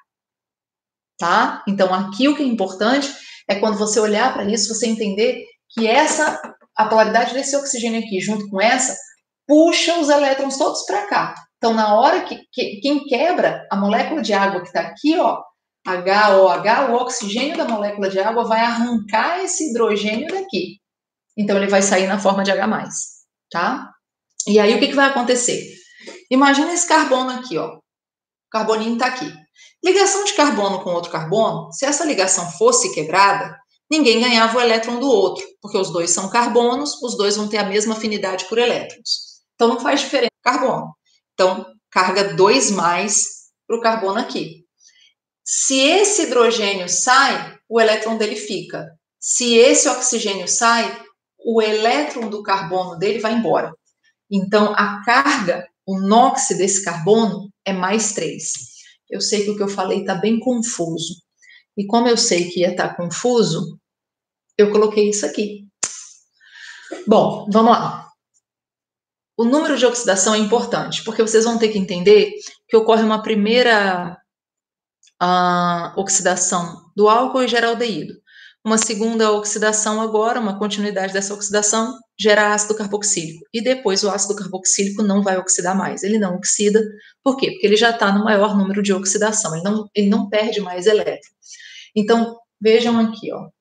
tá? Então, aqui o que é importante é quando você olhar para isso, você entender que essa, a polaridade desse oxigênio aqui, junto com essa, puxa os elétrons todos para cá. Então, na hora que, que quem quebra a molécula de água que está aqui, ó, H O H, o oxigênio da molécula de água vai arrancar esse hidrogênio daqui. Então, ele vai sair na forma de H+, tá? E aí, o que, que vai acontecer? Imagina esse carbono aqui, ó. O carboninho está aqui. Ligação de carbono com outro carbono, se essa ligação fosse quebrada, ninguém ganhava o elétron do outro, porque os dois são carbonos, os dois vão ter a mesma afinidade por elétrons. Então, não faz diferença o carbono. Então, carga dois mais para o carbono aqui. Se esse hidrogênio sai, o elétron dele fica. Se esse oxigênio sai, o elétron do carbono dele vai embora. Então, a carga, o NOx desse carbono é mais três. Eu sei que o que eu falei está bem confuso. E como eu sei que ia estar tá confuso, eu coloquei isso aqui. Bom, vamos lá. O número de oxidação é importante, porque vocês vão ter que entender que ocorre uma primeira uh, oxidação do álcool e gera aldeído. Uma segunda oxidação agora, uma continuidade dessa oxidação, gera ácido carboxílico. E depois o ácido carboxílico não vai oxidar mais. Ele não oxida. Por quê? Porque ele já está no maior número de oxidação. Ele não, ele não perde mais elétron. Então, vejam aqui, ó.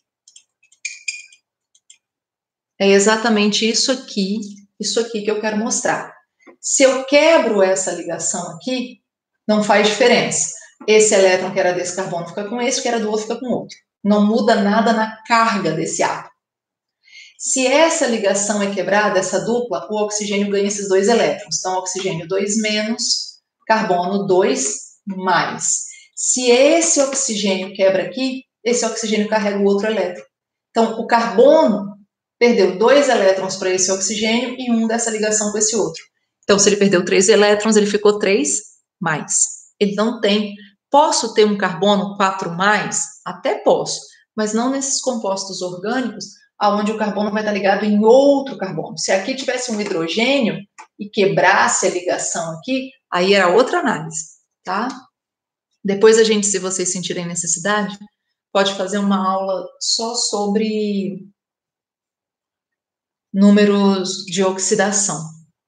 É exatamente isso aqui, isso aqui que eu quero mostrar. Se eu quebro essa ligação aqui, não faz diferença. Esse elétron que era desse carbono fica com esse, que era do outro fica com o outro. Não muda nada na carga desse átomo. Se essa ligação é quebrada, essa dupla, o oxigênio ganha esses dois elétrons. Então, oxigênio dois menos, carbono dois mais. Se esse oxigênio quebra aqui, esse oxigênio carrega o outro elétron. Então, o carbono perdeu dois elétrons para esse oxigênio e um dessa ligação com esse outro. Então, se ele perdeu três elétrons, ele ficou três mais. Ele não tem... Posso ter um carbono quatro mais? Até posso, mas não nesses compostos orgânicos, onde o carbono vai estar ligado em outro carbono. Se aqui tivesse um hidrogênio e quebrasse a ligação aqui, aí era outra análise, tá? Depois a gente, se vocês sentirem necessidade, pode fazer uma aula só sobre números de oxidação.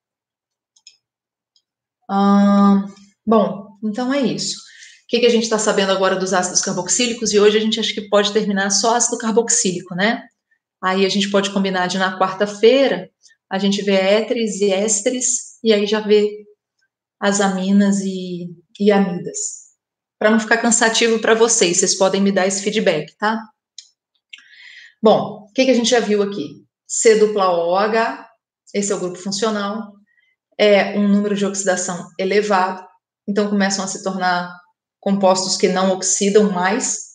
Hum, bom, então é isso. O que, que a gente está sabendo agora dos ácidos carboxílicos? E hoje a gente acha que pode terminar só ácido carboxílico, né? Aí a gente pode combinar de na quarta-feira a gente vê éteres e ésteres, e aí já vê as aminas e, e amidas. Para não ficar cansativo para vocês, vocês podem me dar esse feedback, tá? Bom, o que, que a gente já viu aqui? C dupla O H, esse é o grupo funcional, é um número de oxidação elevado, então começam a se tornar compostos que não oxidam mais,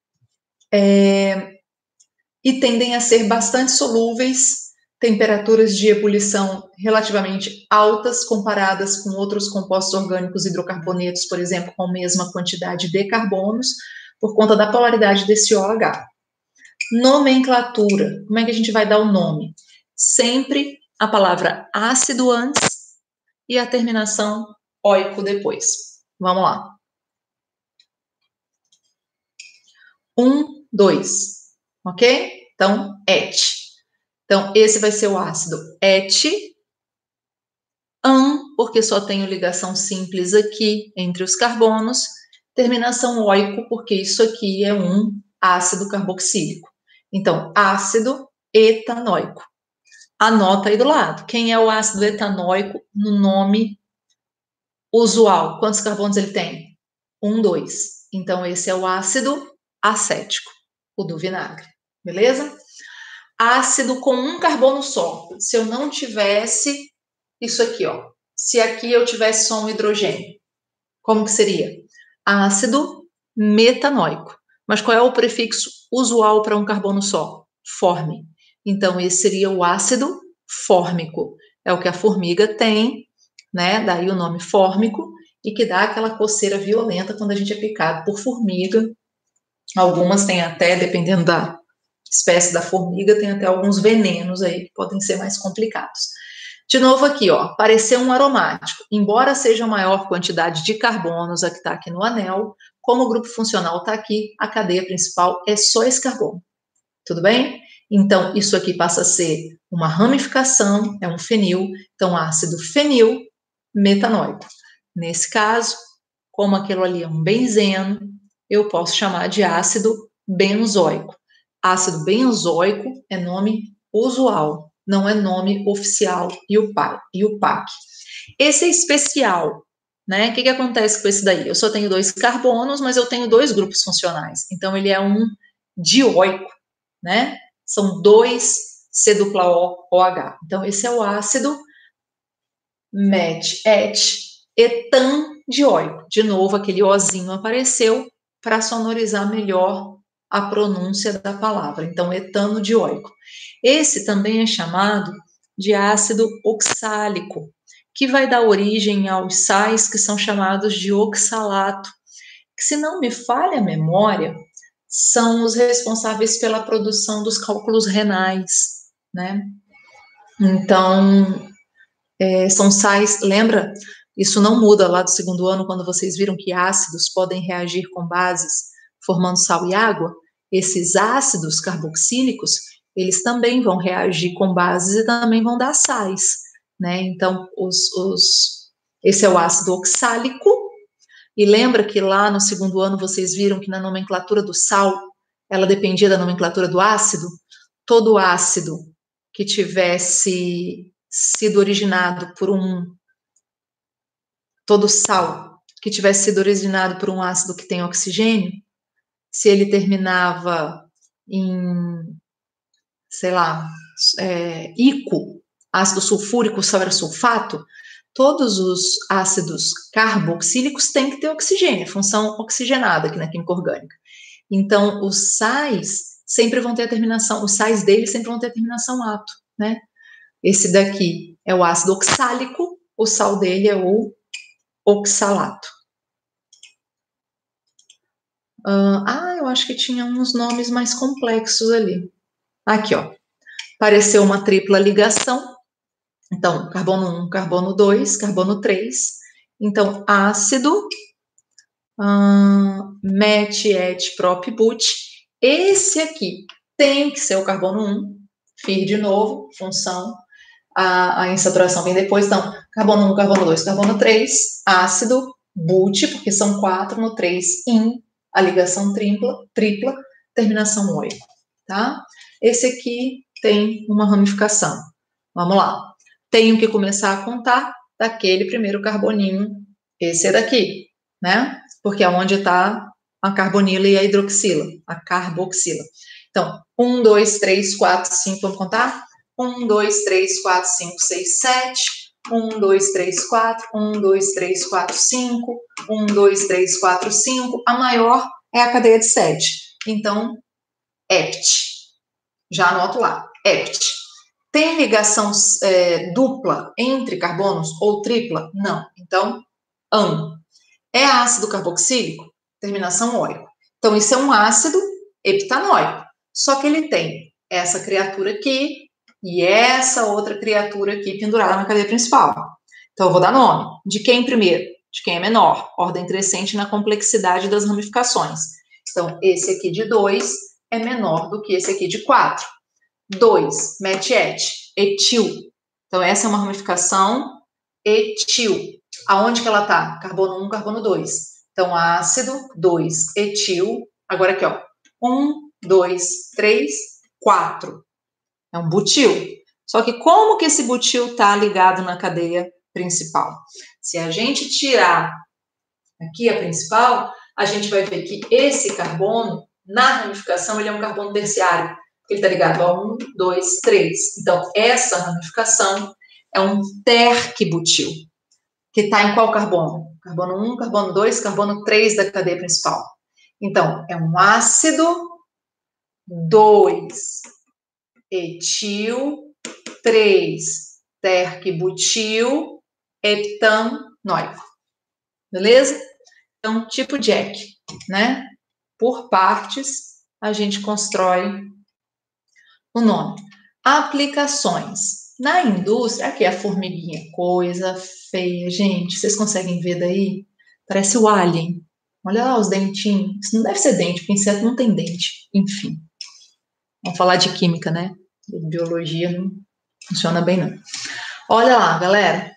é, e tendem a ser bastante solúveis, temperaturas de ebulição relativamente altas comparadas com outros compostos orgânicos hidrocarbonetos, por exemplo, com a mesma quantidade de carbonos, por conta da polaridade desse O H. Nomenclatura, como é que a gente vai dar o nome? Sempre a palavra ácido antes e a terminação óico depois. Vamos lá. Um, dois, ok? Então, et. Então, esse vai ser o ácido et. An, porque só tenho ligação simples aqui entre os carbonos. Terminação óico, porque isso aqui é um ácido carboxílico. Então, ácido etanóico. Anota aí do lado. Quem é o ácido etanóico no nome usual? Quantos carbonos ele tem? Um, dois. Então, esse é o ácido acético, o do vinagre. Beleza? Ácido com um carbono só. Se eu não tivesse isso aqui, ó. Se aqui eu tivesse só um hidrogênio, como que seria? Ácido metanóico. Mas qual é o prefixo usual para um carbono só? Forme. Então, esse seria o ácido fórmico. É o que a formiga tem, né? Daí o nome fórmico, e que dá aquela coceira violenta quando a gente é picado por formiga. Algumas têm até, dependendo da espécie da formiga, tem até alguns venenos aí que podem ser mais complicados. De novo aqui, ó, apareceu um aromático. Embora seja a maior quantidade de carbonos a que está aqui no anel, como o grupo funcional está aqui, a cadeia principal é só esse carbono. Tudo bem? Então, isso aqui passa a ser uma ramificação, é um fenil, então ácido fenil metanóico. Nesse caso, como aquilo ali é um benzeno, eu posso chamar de ácido benzoico. Ácido benzoico é nome usual, não é nome oficial e o P A C. Esse é especial, né? O que, que acontece com esse daí? Eu só tenho dois carbonos, mas eu tenho dois grupos funcionais. Então, ele é um dioico, né? São dois C dupla O, OH. Então, esse é o ácido met, et, etandioico. De novo, aquele Ozinho apareceu para sonorizar melhor a pronúncia da palavra. Então, etanodioico. Esse também é chamado de ácido oxálico, que vai dar origem aos sais que são chamados de oxalato, que, se não me falha a memória, são os responsáveis pela produção dos cálculos renais, né? Então, é, são sais, lembra? Isso não muda lá do segundo ano, quando vocês viram que ácidos podem reagir com bases, formando sal e água. Esses ácidos carboxílicos, eles também vão reagir com bases e também vão dar sais, né? Então, os, os, esse é o ácido oxálico. E lembra que lá no segundo ano vocês viram que na nomenclatura do sal, ela dependia da nomenclatura do ácido? Todo ácido que tivesse sido originado por um... Todo sal que tivesse sido originado por um ácido que tem oxigênio, se ele terminava em, sei lá, é, ico, ácido sulfúrico sobre sulfato, todos os ácidos carboxílicos têm que ter oxigênio, função oxigenada aqui na química orgânica. Então, os sais sempre vão ter a terminação, os sais deles sempre vão ter a terminação ato, né? Esse daqui é o ácido oxálico, o sal dele é o oxalato. Uh, ah, eu acho que tinha uns nomes mais complexos ali. Aqui, ó. Apareceu uma tripla ligação. Então, carbono um, carbono dois, carbono três. Então, ácido, uh, met, et, prop, but. Esse aqui tem que ser o carbono um. Fir de novo, função. A, a insaturação vem depois. Então, carbono um, carbono dois, carbono três. Ácido, but, porque são quatro no três, in. A ligação tripla, tripla terminação oico, tá? Esse aqui tem uma ramificação. Vamos lá. Tenho que começar a contar daquele primeiro carboninho, esse é daqui, né? Porque é onde está a carbonila e a hidroxila, a carboxila. Então, um, dois, três, quatro, cinco, vamos contar? um, dois, três, quatro, cinco, seis, sete. um, dois, três, quatro. um, dois, três, quatro, cinco. um, dois, três, quatro, cinco. A maior é a cadeia de sete. Então, hept. Já anoto lá, hept. Tem ligação é, dupla entre carbonos ou tripla? Não. Então, an. É ácido carboxílico? Terminação óico. Então, isso é um ácido heptanóico. Só que ele tem essa criatura aqui e essa outra criatura aqui pendurada na cadeia principal. Então, eu vou dar nome. De quem primeiro? De quem é menor. Ordem crescente na complexidade das ramificações. Então, esse aqui de dois é menor do que esse aqui de quatro. dois, mete-et, etil. Então, essa é uma ramificação etil. Aonde que ela tá? Carbono um, carbono dois. Então, ácido, dois, etil. Agora aqui, ó. um, dois, três, quatro. É um butil. Só que como que esse butil tá ligado na cadeia principal? Se a gente tirar aqui a principal, a gente vai ver que esse carbono, na ramificação, ele é um carbono terciário. Ele está ligado a um, dois, três. Então, essa ramificação é um terquibutil, que está em qual carbono? Carbono um, carbono dois, carbono três da cadeia principal. Então, é um ácido dois, etil, três, terquibutil, heptanóico. Beleza? Então, tipo Jack, né? Por partes, a gente constrói o nome. Aplicações. Na indústria, aqui é a formiguinha, coisa feia, gente. Vocês conseguem ver daí? Parece o alien. Olha lá os dentinhos. Isso não deve ser dente, porque inseto não tem dente. Enfim. Vamos falar de química, né? De biologia não funciona bem, não. Olha lá, galera.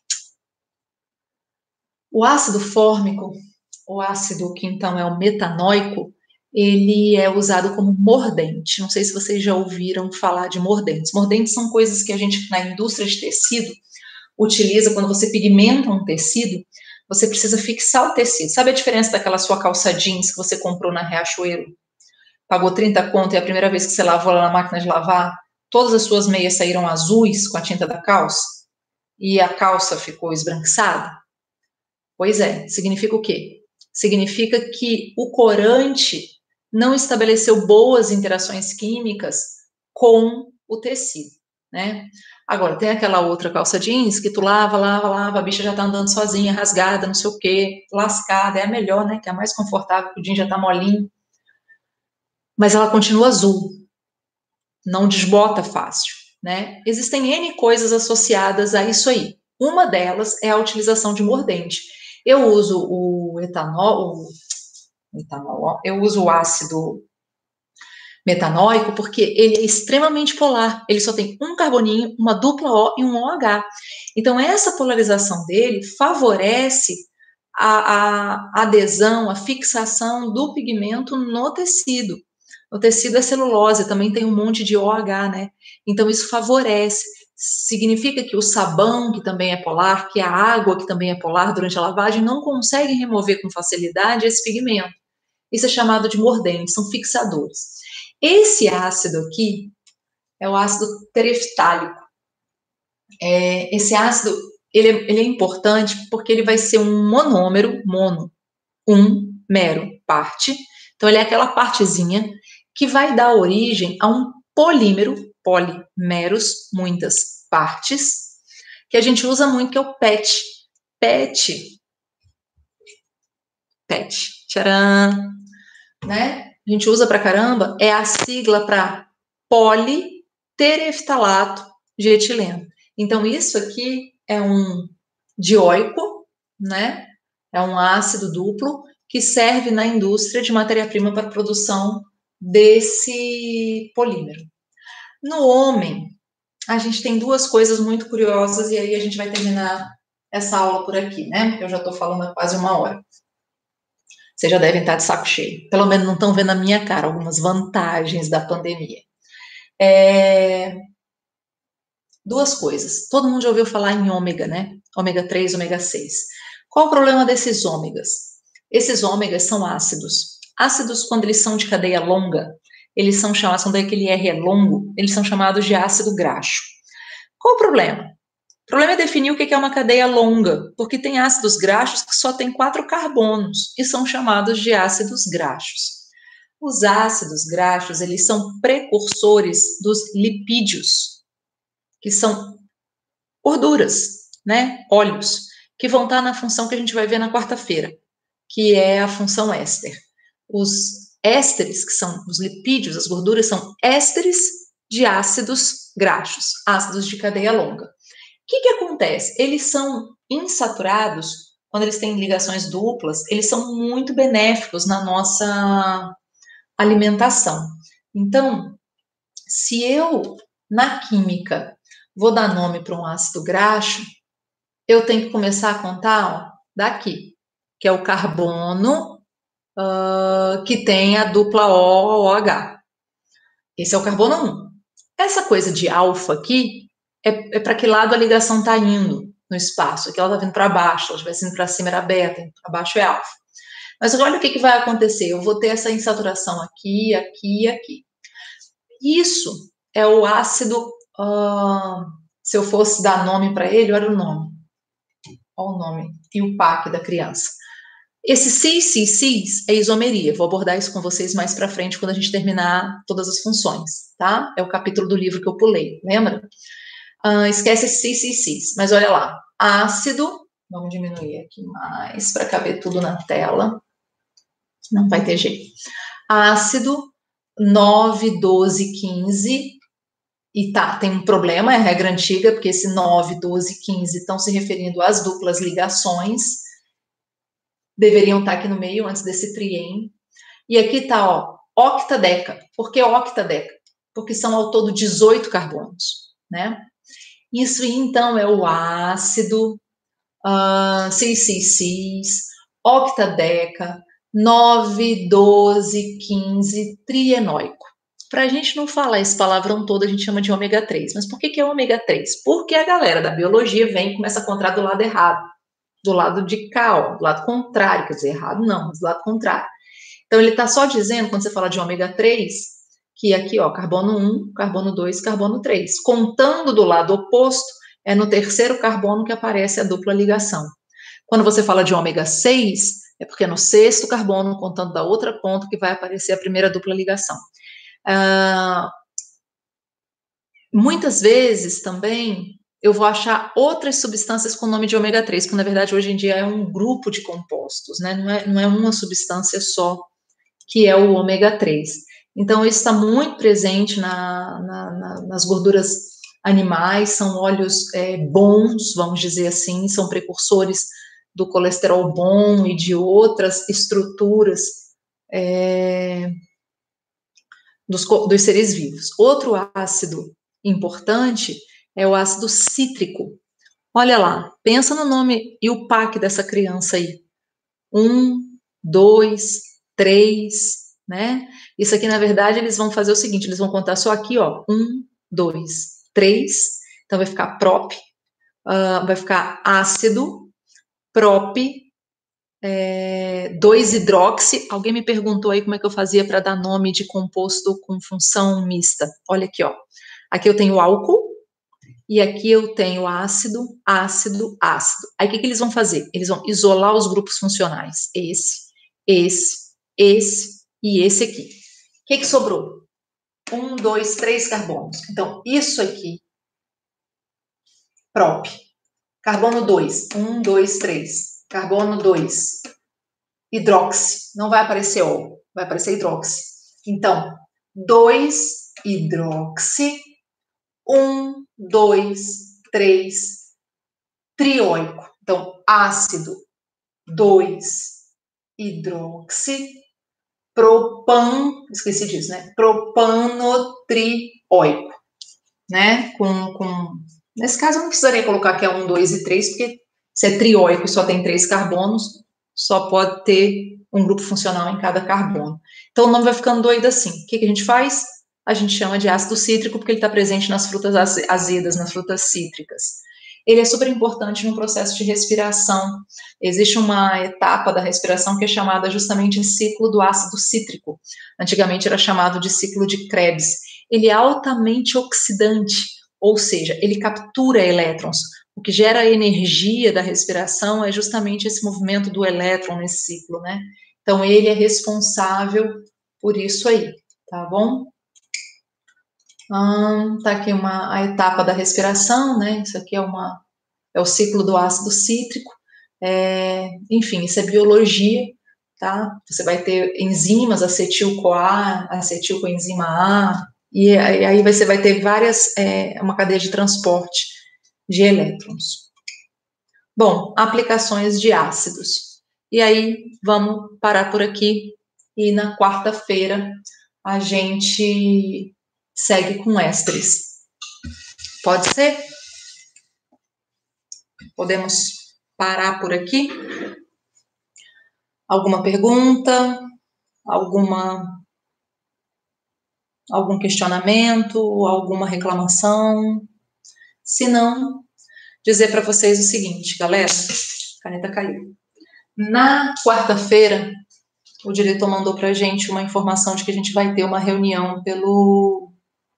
O ácido fórmico, o ácido que então é o metanóico, ele é usado como mordente. Não sei se vocês já ouviram falar de mordentes. Mordentes são coisas que a gente, na indústria de tecido, utiliza quando você pigmenta um tecido, você precisa fixar o tecido. Sabe a diferença daquela sua calça jeans que você comprou na Riachuelo? Pagou trinta conto e a primeira vez que você lavou ela na máquina de lavar, todas as suas meias saíram azuis com a tinta da calça? E a calça ficou esbranquiçada? Pois é, significa o quê? Significa que o corante não estabeleceu boas interações químicas com o tecido, né? Agora, tem aquela outra calça jeans que tu lava, lava, lava, a bicha já tá andando sozinha, rasgada, não sei o quê, lascada, é a melhor, né? Que é a mais confortável, que o jeans já tá molinho. Mas ela continua azul, não desbota fácil, né? Existem N coisas associadas a isso aí. Uma delas é a utilização de mordente. Eu uso o etanol, o etanol, eu uso o ácido metanóico porque ele é extremamente polar. Ele só tem um carboninho, uma dupla O e um OH. Então, essa polarização dele favorece a, a adesão, a fixação do pigmento no tecido. O tecido é celulose, também tem um monte de OH, né? Então, isso favorece. Significa que o sabão, que também é polar, que a água, que também é polar, durante a lavagem, não consegue remover com facilidade esse pigmento. Isso é chamado de mordente, são fixadores. Esse ácido aqui é o ácido tereftálico. É, esse ácido, ele é, ele é importante porque ele vai ser um monômero, mono, um, mero, parte. Então, ele é aquela partezinha que vai dar origem a um polímero, polímeros, muitas partes, que a gente usa muito, que é o P E T. P E T. P E T. Tcharam! Né? A gente usa pra caramba, é a sigla para politereftalato de etileno. Então, isso aqui é um dioico, né? É um ácido duplo que serve na indústria de matéria-prima para a produção desse polímero. No homem, a gente tem duas coisas muito curiosas e aí a gente vai terminar essa aula por aqui, né? Porque eu já estou falando há quase uma hora. Vocês já devem estar de saco cheio. Pelo menos não estão vendo a minha cara algumas vantagens da pandemia. É... duas coisas. Todo mundo já ouviu falar em ômega, né? Ômega três, ômega seis. Qual o problema desses ômegas? Esses ômegas são ácidos. Ácidos, quando eles são de cadeia longa, eles são chamados, quando aquele R é longo, eles são chamados de ácido graxo. Qual o problema? O problema é definir o que é uma cadeia longa, porque tem ácidos graxos que só têm quatro carbonos e são chamados de ácidos graxos. Os ácidos graxos, eles são precursores dos lipídios, que são gorduras, né, óleos, que vão estar na função que a gente vai ver na quarta-feira, que é a função éster. Os ésteres, que são os lipídios, as gorduras, são ésteres de ácidos graxos, ácidos de cadeia longa. O que que acontece? Eles são insaturados, quando eles têm ligações duplas, eles são muito benéficos na nossa alimentação. Então, se eu, na química, vou dar nome para um ácido graxo, eu tenho que começar a contar, ó, daqui, que é o carbono uh, que tem a dupla O, OH. Esse é o carbono um. Essa coisa de alfa aqui é, é para que lado a ligação está indo no espaço. Aqui ela está vindo para baixo, ela estivesse indo para cima era beta, para baixo é alfa. Mas olha o que, que vai acontecer. Eu vou ter essa insaturação aqui, aqui e aqui. Isso é o ácido, uh, se eu fosse dar nome para ele, olha o nome. Olha o nome e o P A C da criança. Esse cis, cis, cis é isomeria. Vou abordar isso com vocês mais para frente quando a gente terminar todas as funções, tá? É o capítulo do livro que eu pulei, lembra? Uh, esquece esse cis, cis, cis. Mas olha lá, ácido, vamos diminuir aqui mais para caber tudo na tela. Não vai ter jeito. Ácido nove, doze, quinze. E tá, tem um problema, é a regra antiga, porque esse nove, doze, quinze estão se referindo às duplas ligações. Deveriam estar aqui no meio, antes desse triem. E aqui tá, ó, octadeca. Por que octadeca? Porque são ao todo dezoito carbonos, né? Isso, então, é o ácido, uh, cis, cis, cis, octadeca, nove, doze, quinze, trienóico. Para a gente não falar esse palavrão todo, a gente chama de ômega três. Mas por que, que é ômega três? Porque a galera da biologia vem e começa a contar do lado errado. Do lado de cá, ó, do lado contrário. Quer dizer, errado não, mas do lado contrário. Então, ele está só dizendo, quando você fala de ômega três, que aqui, ó, carbono um, carbono dois, carbono três. Contando do lado oposto, é no terceiro carbono que aparece a dupla ligação. Quando você fala de ômega seis, é porque é no sexto carbono, contando da outra ponta, que vai aparecer a primeira dupla ligação. Uh, muitas vezes também eu vou achar outras substâncias com o nome de ômega três, que na verdade hoje em dia é um grupo de compostos, né? Não é, não é uma substância só que é o ômega três. Então isso está muito presente na, na, na, nas gorduras animais, são óleos é, bons, vamos dizer assim, são precursores do colesterol bom e de outras estruturas é, Dos, dos seres vivos. Outro ácido importante é o ácido cítrico. Olha lá, pensa no nome e o P A C dessa criança aí. Um, dois, três, né? Isso aqui, na verdade, eles vão fazer o seguinte, eles vão contar só aqui, ó, um, dois, três, então vai ficar prop, uh, vai ficar ácido, prop, É, dois hidroxi. Alguém me perguntou aí como é que eu fazia para dar nome de composto com função mista. Olha aqui, ó. Aqui eu tenho álcool e aqui eu tenho ácido, ácido, ácido. Aí o que, que eles vão fazer? Eles vão isolar os grupos funcionais. Esse, esse, esse e esse aqui. O que, que sobrou? Um, dois, três carbonos. Então, isso aqui, prop. Carbono dois. Um, dois, três. Carbono dois, hidroxi, não vai aparecer O, vai aparecer hidroxi. Então, dois hidroxi, um, dois, três, trióico. Então, ácido, dois hidroxi, propan, esqueci disso, né? Propanotrióico, né? Com, com, nesse caso, eu não precisaria colocar que é um, dois e três, porque se é trióico e só tem três carbonos, só pode ter um grupo funcional em cada carbono. Então, o nome vai ficando doido assim. O que, que a gente faz? a gente chama de ácido cítrico porque ele está presente nas frutas azedas, nas frutas cítricas. Ele é super importante no processo de respiração. Existe uma etapa da respiração que é chamada justamente de ciclo do ácido cítrico. Antigamente era chamado de ciclo de Krebs. Ele é altamente oxidante, ou seja, ele captura elétrons. O que gera a energia da respiração é justamente esse movimento do elétron nesse ciclo, né? Então, ele é responsável por isso aí, tá bom? Hum, tá aqui uma, a etapa da respiração, né? Isso aqui é, uma, é o ciclo do ácido cítrico. É, enfim, isso é biologia, tá? Você vai ter enzimas, acetil-CoA, acetil-coenzima A, e aí você vai ter várias, é, uma cadeia de transporte de elétrons. Bom, aplicações de ácidos. E aí, vamos parar por aqui, e na quarta-feira a gente segue com ésteres. Pode ser? Podemos parar por aqui? Alguma pergunta? Alguma, algum questionamento? Alguma reclamação? Se não, dizer para vocês o seguinte, galera, a caneta caiu. Na quarta-feira, o diretor mandou para a gente uma informação de que a gente vai ter uma reunião pelo,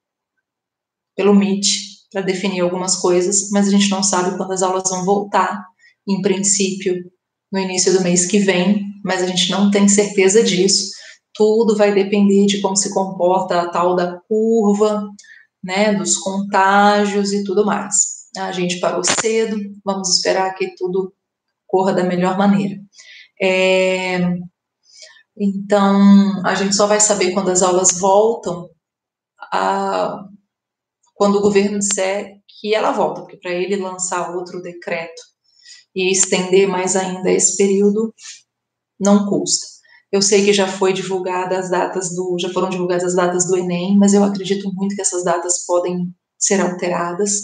pelo Meet para definir algumas coisas, mas a gente não sabe quando as aulas vão voltar. Em princípio, no início do mês que vem, mas a gente não tem certeza disso. Tudo vai depender de como se comporta a tal da curva, né, dos contágios e tudo mais. A gente parou cedo, vamos esperar que tudo corra da melhor maneira. É, então, a gente só vai saber quando as aulas voltam, a, quando o governo disser que ela volta, porque para ele lançar outro decreto e estender mais ainda esse período, não custa. Eu sei que já foi divulgada as datas do, já foram divulgadas as datas do Enem, mas eu acredito muito que essas datas podem ser alteradas.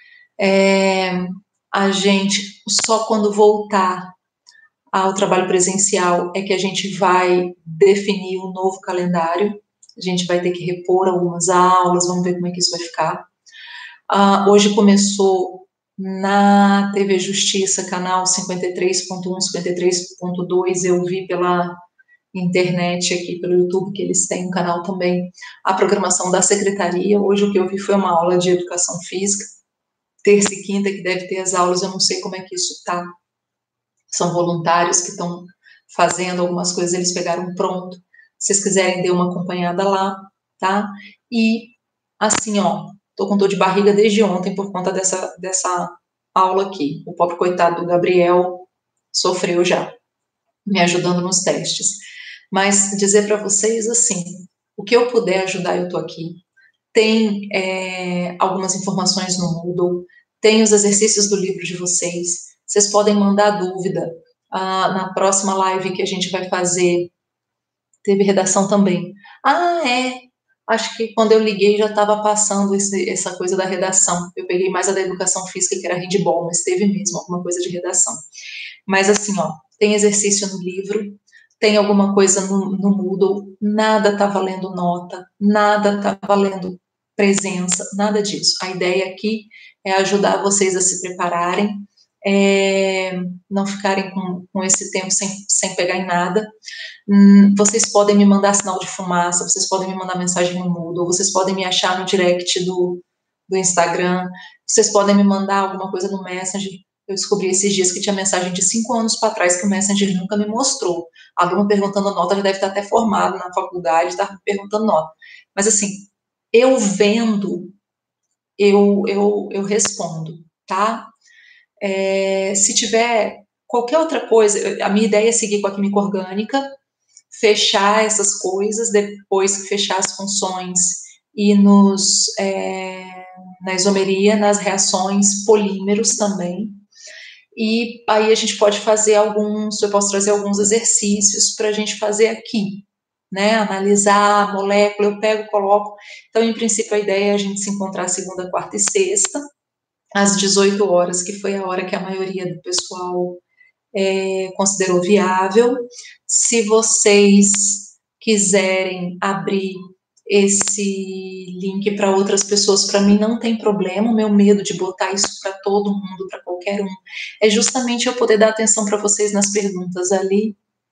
É, a gente, só quando voltar ao trabalho presencial é que a gente vai definir um novo calendário, a gente vai ter que repor algumas aulas, vamos ver como é que isso vai ficar. Uh, hoje começou na T V Justiça, canal cinquenta e três ponto um, cinquenta e três ponto dois, eu vi pela internet aqui, pelo YouTube, que eles têm um canal também, a programação da secretaria. Hoje o que eu vi foi uma aula de educação física, terça e quinta que deve ter as aulas, eu não sei como é que isso está. São voluntários que estão fazendo algumas coisas, eles pegaram pronto. Se vocês quiserem, dê uma acompanhada lá, tá? E, assim, ó, tô com dor de barriga desde ontem por conta dessa, dessa aula aqui. O pobre coitado do Gabriel sofreu já, me ajudando nos testes. Mas dizer para vocês, assim, o que eu puder ajudar, eu tô aqui. Tem é, algumas informações no Moodle, tem os exercícios do livro de vocês. Vocês podem mandar dúvida. Ah, na próxima live que a gente vai fazer, teve redação também. Ah, é. Acho que quando eu liguei já estava passando esse, essa coisa da redação. Eu peguei mais a da educação física, que era handball, mas teve mesmo alguma coisa de redação. Mas assim, ó, tem exercício no livro, tem alguma coisa no, no Moodle, nada está valendo nota, nada está valendo presença, nada disso. A ideia aqui é ajudar vocês a se prepararem, é, não ficarem com, com esse tempo sem, sem pegar em nada. Hum, vocês podem me mandar sinal de fumaça, vocês podem me mandar mensagem no Moodle, vocês podem me achar no direct do, do Instagram, vocês podem me mandar alguma coisa no Messenger. Eu descobri esses dias que tinha mensagem de cinco anos para trás que o Messenger nunca me mostrou. Aluno perguntando nota, já deve estar até formado na faculdade, está perguntando nota. Mas assim, eu vendo, eu, eu, eu respondo, tá? É, se tiver qualquer outra coisa, a minha ideia é seguir com a química orgânica, fechar essas coisas, depois que fechar as funções e nos, é, na isomeria, nas reações, polímeros também. E aí a gente pode fazer alguns, eu posso trazer alguns exercícios para a gente fazer aqui, né, analisar a molécula, eu pego, coloco. Então, em princípio, a ideia é a gente se encontrar segunda, quarta e sexta, às dezoito horas, que foi a hora que a maioria do pessoal é, considerou viável. Se vocês quiserem abrir esse link para outras pessoas, para mim não tem problema. O meu medo de botar isso para todo mundo, para qualquer um, é justamente eu poder dar atenção para vocês nas perguntas ali.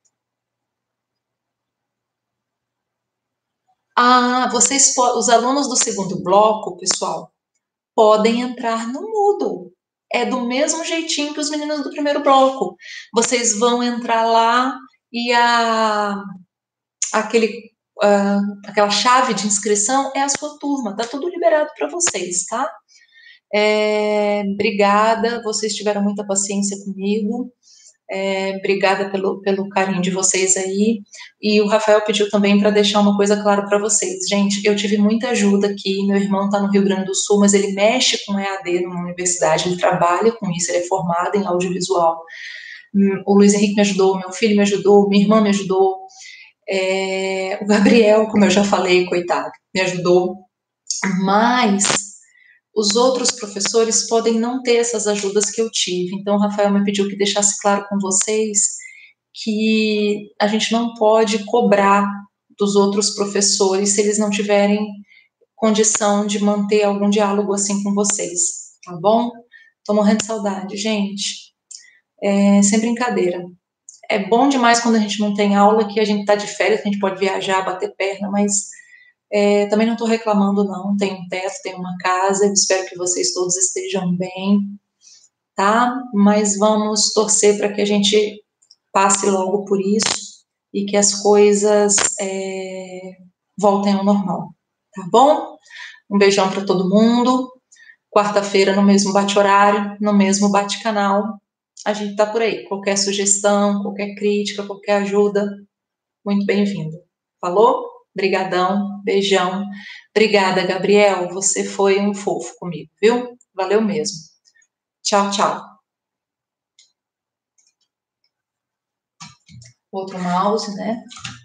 Ah, vocês, os alunos do segundo bloco, pessoal, podem entrar no Moodle. É do mesmo jeitinho que os meninos do primeiro bloco. Vocês vão entrar lá e a, aquele, uh, aquela chave de inscrição é a sua turma. Tá tudo liberado para vocês, tá? É, obrigada, vocês tiveram muita paciência comigo. É, obrigada pelo, pelo carinho de vocês aí. E o Rafael pediu também para deixar uma coisa clara para vocês. Gente, eu tive muita ajuda aqui. Meu irmão está no Rio Grande do Sul, mas ele mexe com E A D numa universidade, ele trabalha com isso, ele é formado em audiovisual. O Luiz Henrique me ajudou, meu filho me ajudou, minha irmã me ajudou. É, o Gabriel, como eu já falei, coitado, me ajudou. Mas os outros professores podem não ter essas ajudas que eu tive. Então, o Rafael me pediu que deixasse claro com vocês que a gente não pode cobrar dos outros professores se eles não tiverem condição de manter algum diálogo assim com vocês, tá bom? Tô morrendo de saudade, gente. É, sem brincadeira. É bom demais quando a gente não tem aula, que a gente tá de férias, que a gente pode viajar, bater perna, mas é, também não estou reclamando, não. Tem um teto, tem uma casa, eu espero que vocês todos estejam bem, tá? Mas vamos torcer para que a gente passe logo por isso e que as coisas é, voltem ao normal, tá bom? Um beijão para todo mundo. Quarta-feira, no mesmo bate-horário, no mesmo bate-canal. A gente tá por aí. Qualquer sugestão, qualquer crítica, qualquer ajuda, muito bem-vindo. Falou? Brigadão, beijão. Obrigada, Gabriel. Você foi um fofo comigo, viu? Valeu mesmo. Tchau, tchau. Outro mouse, né?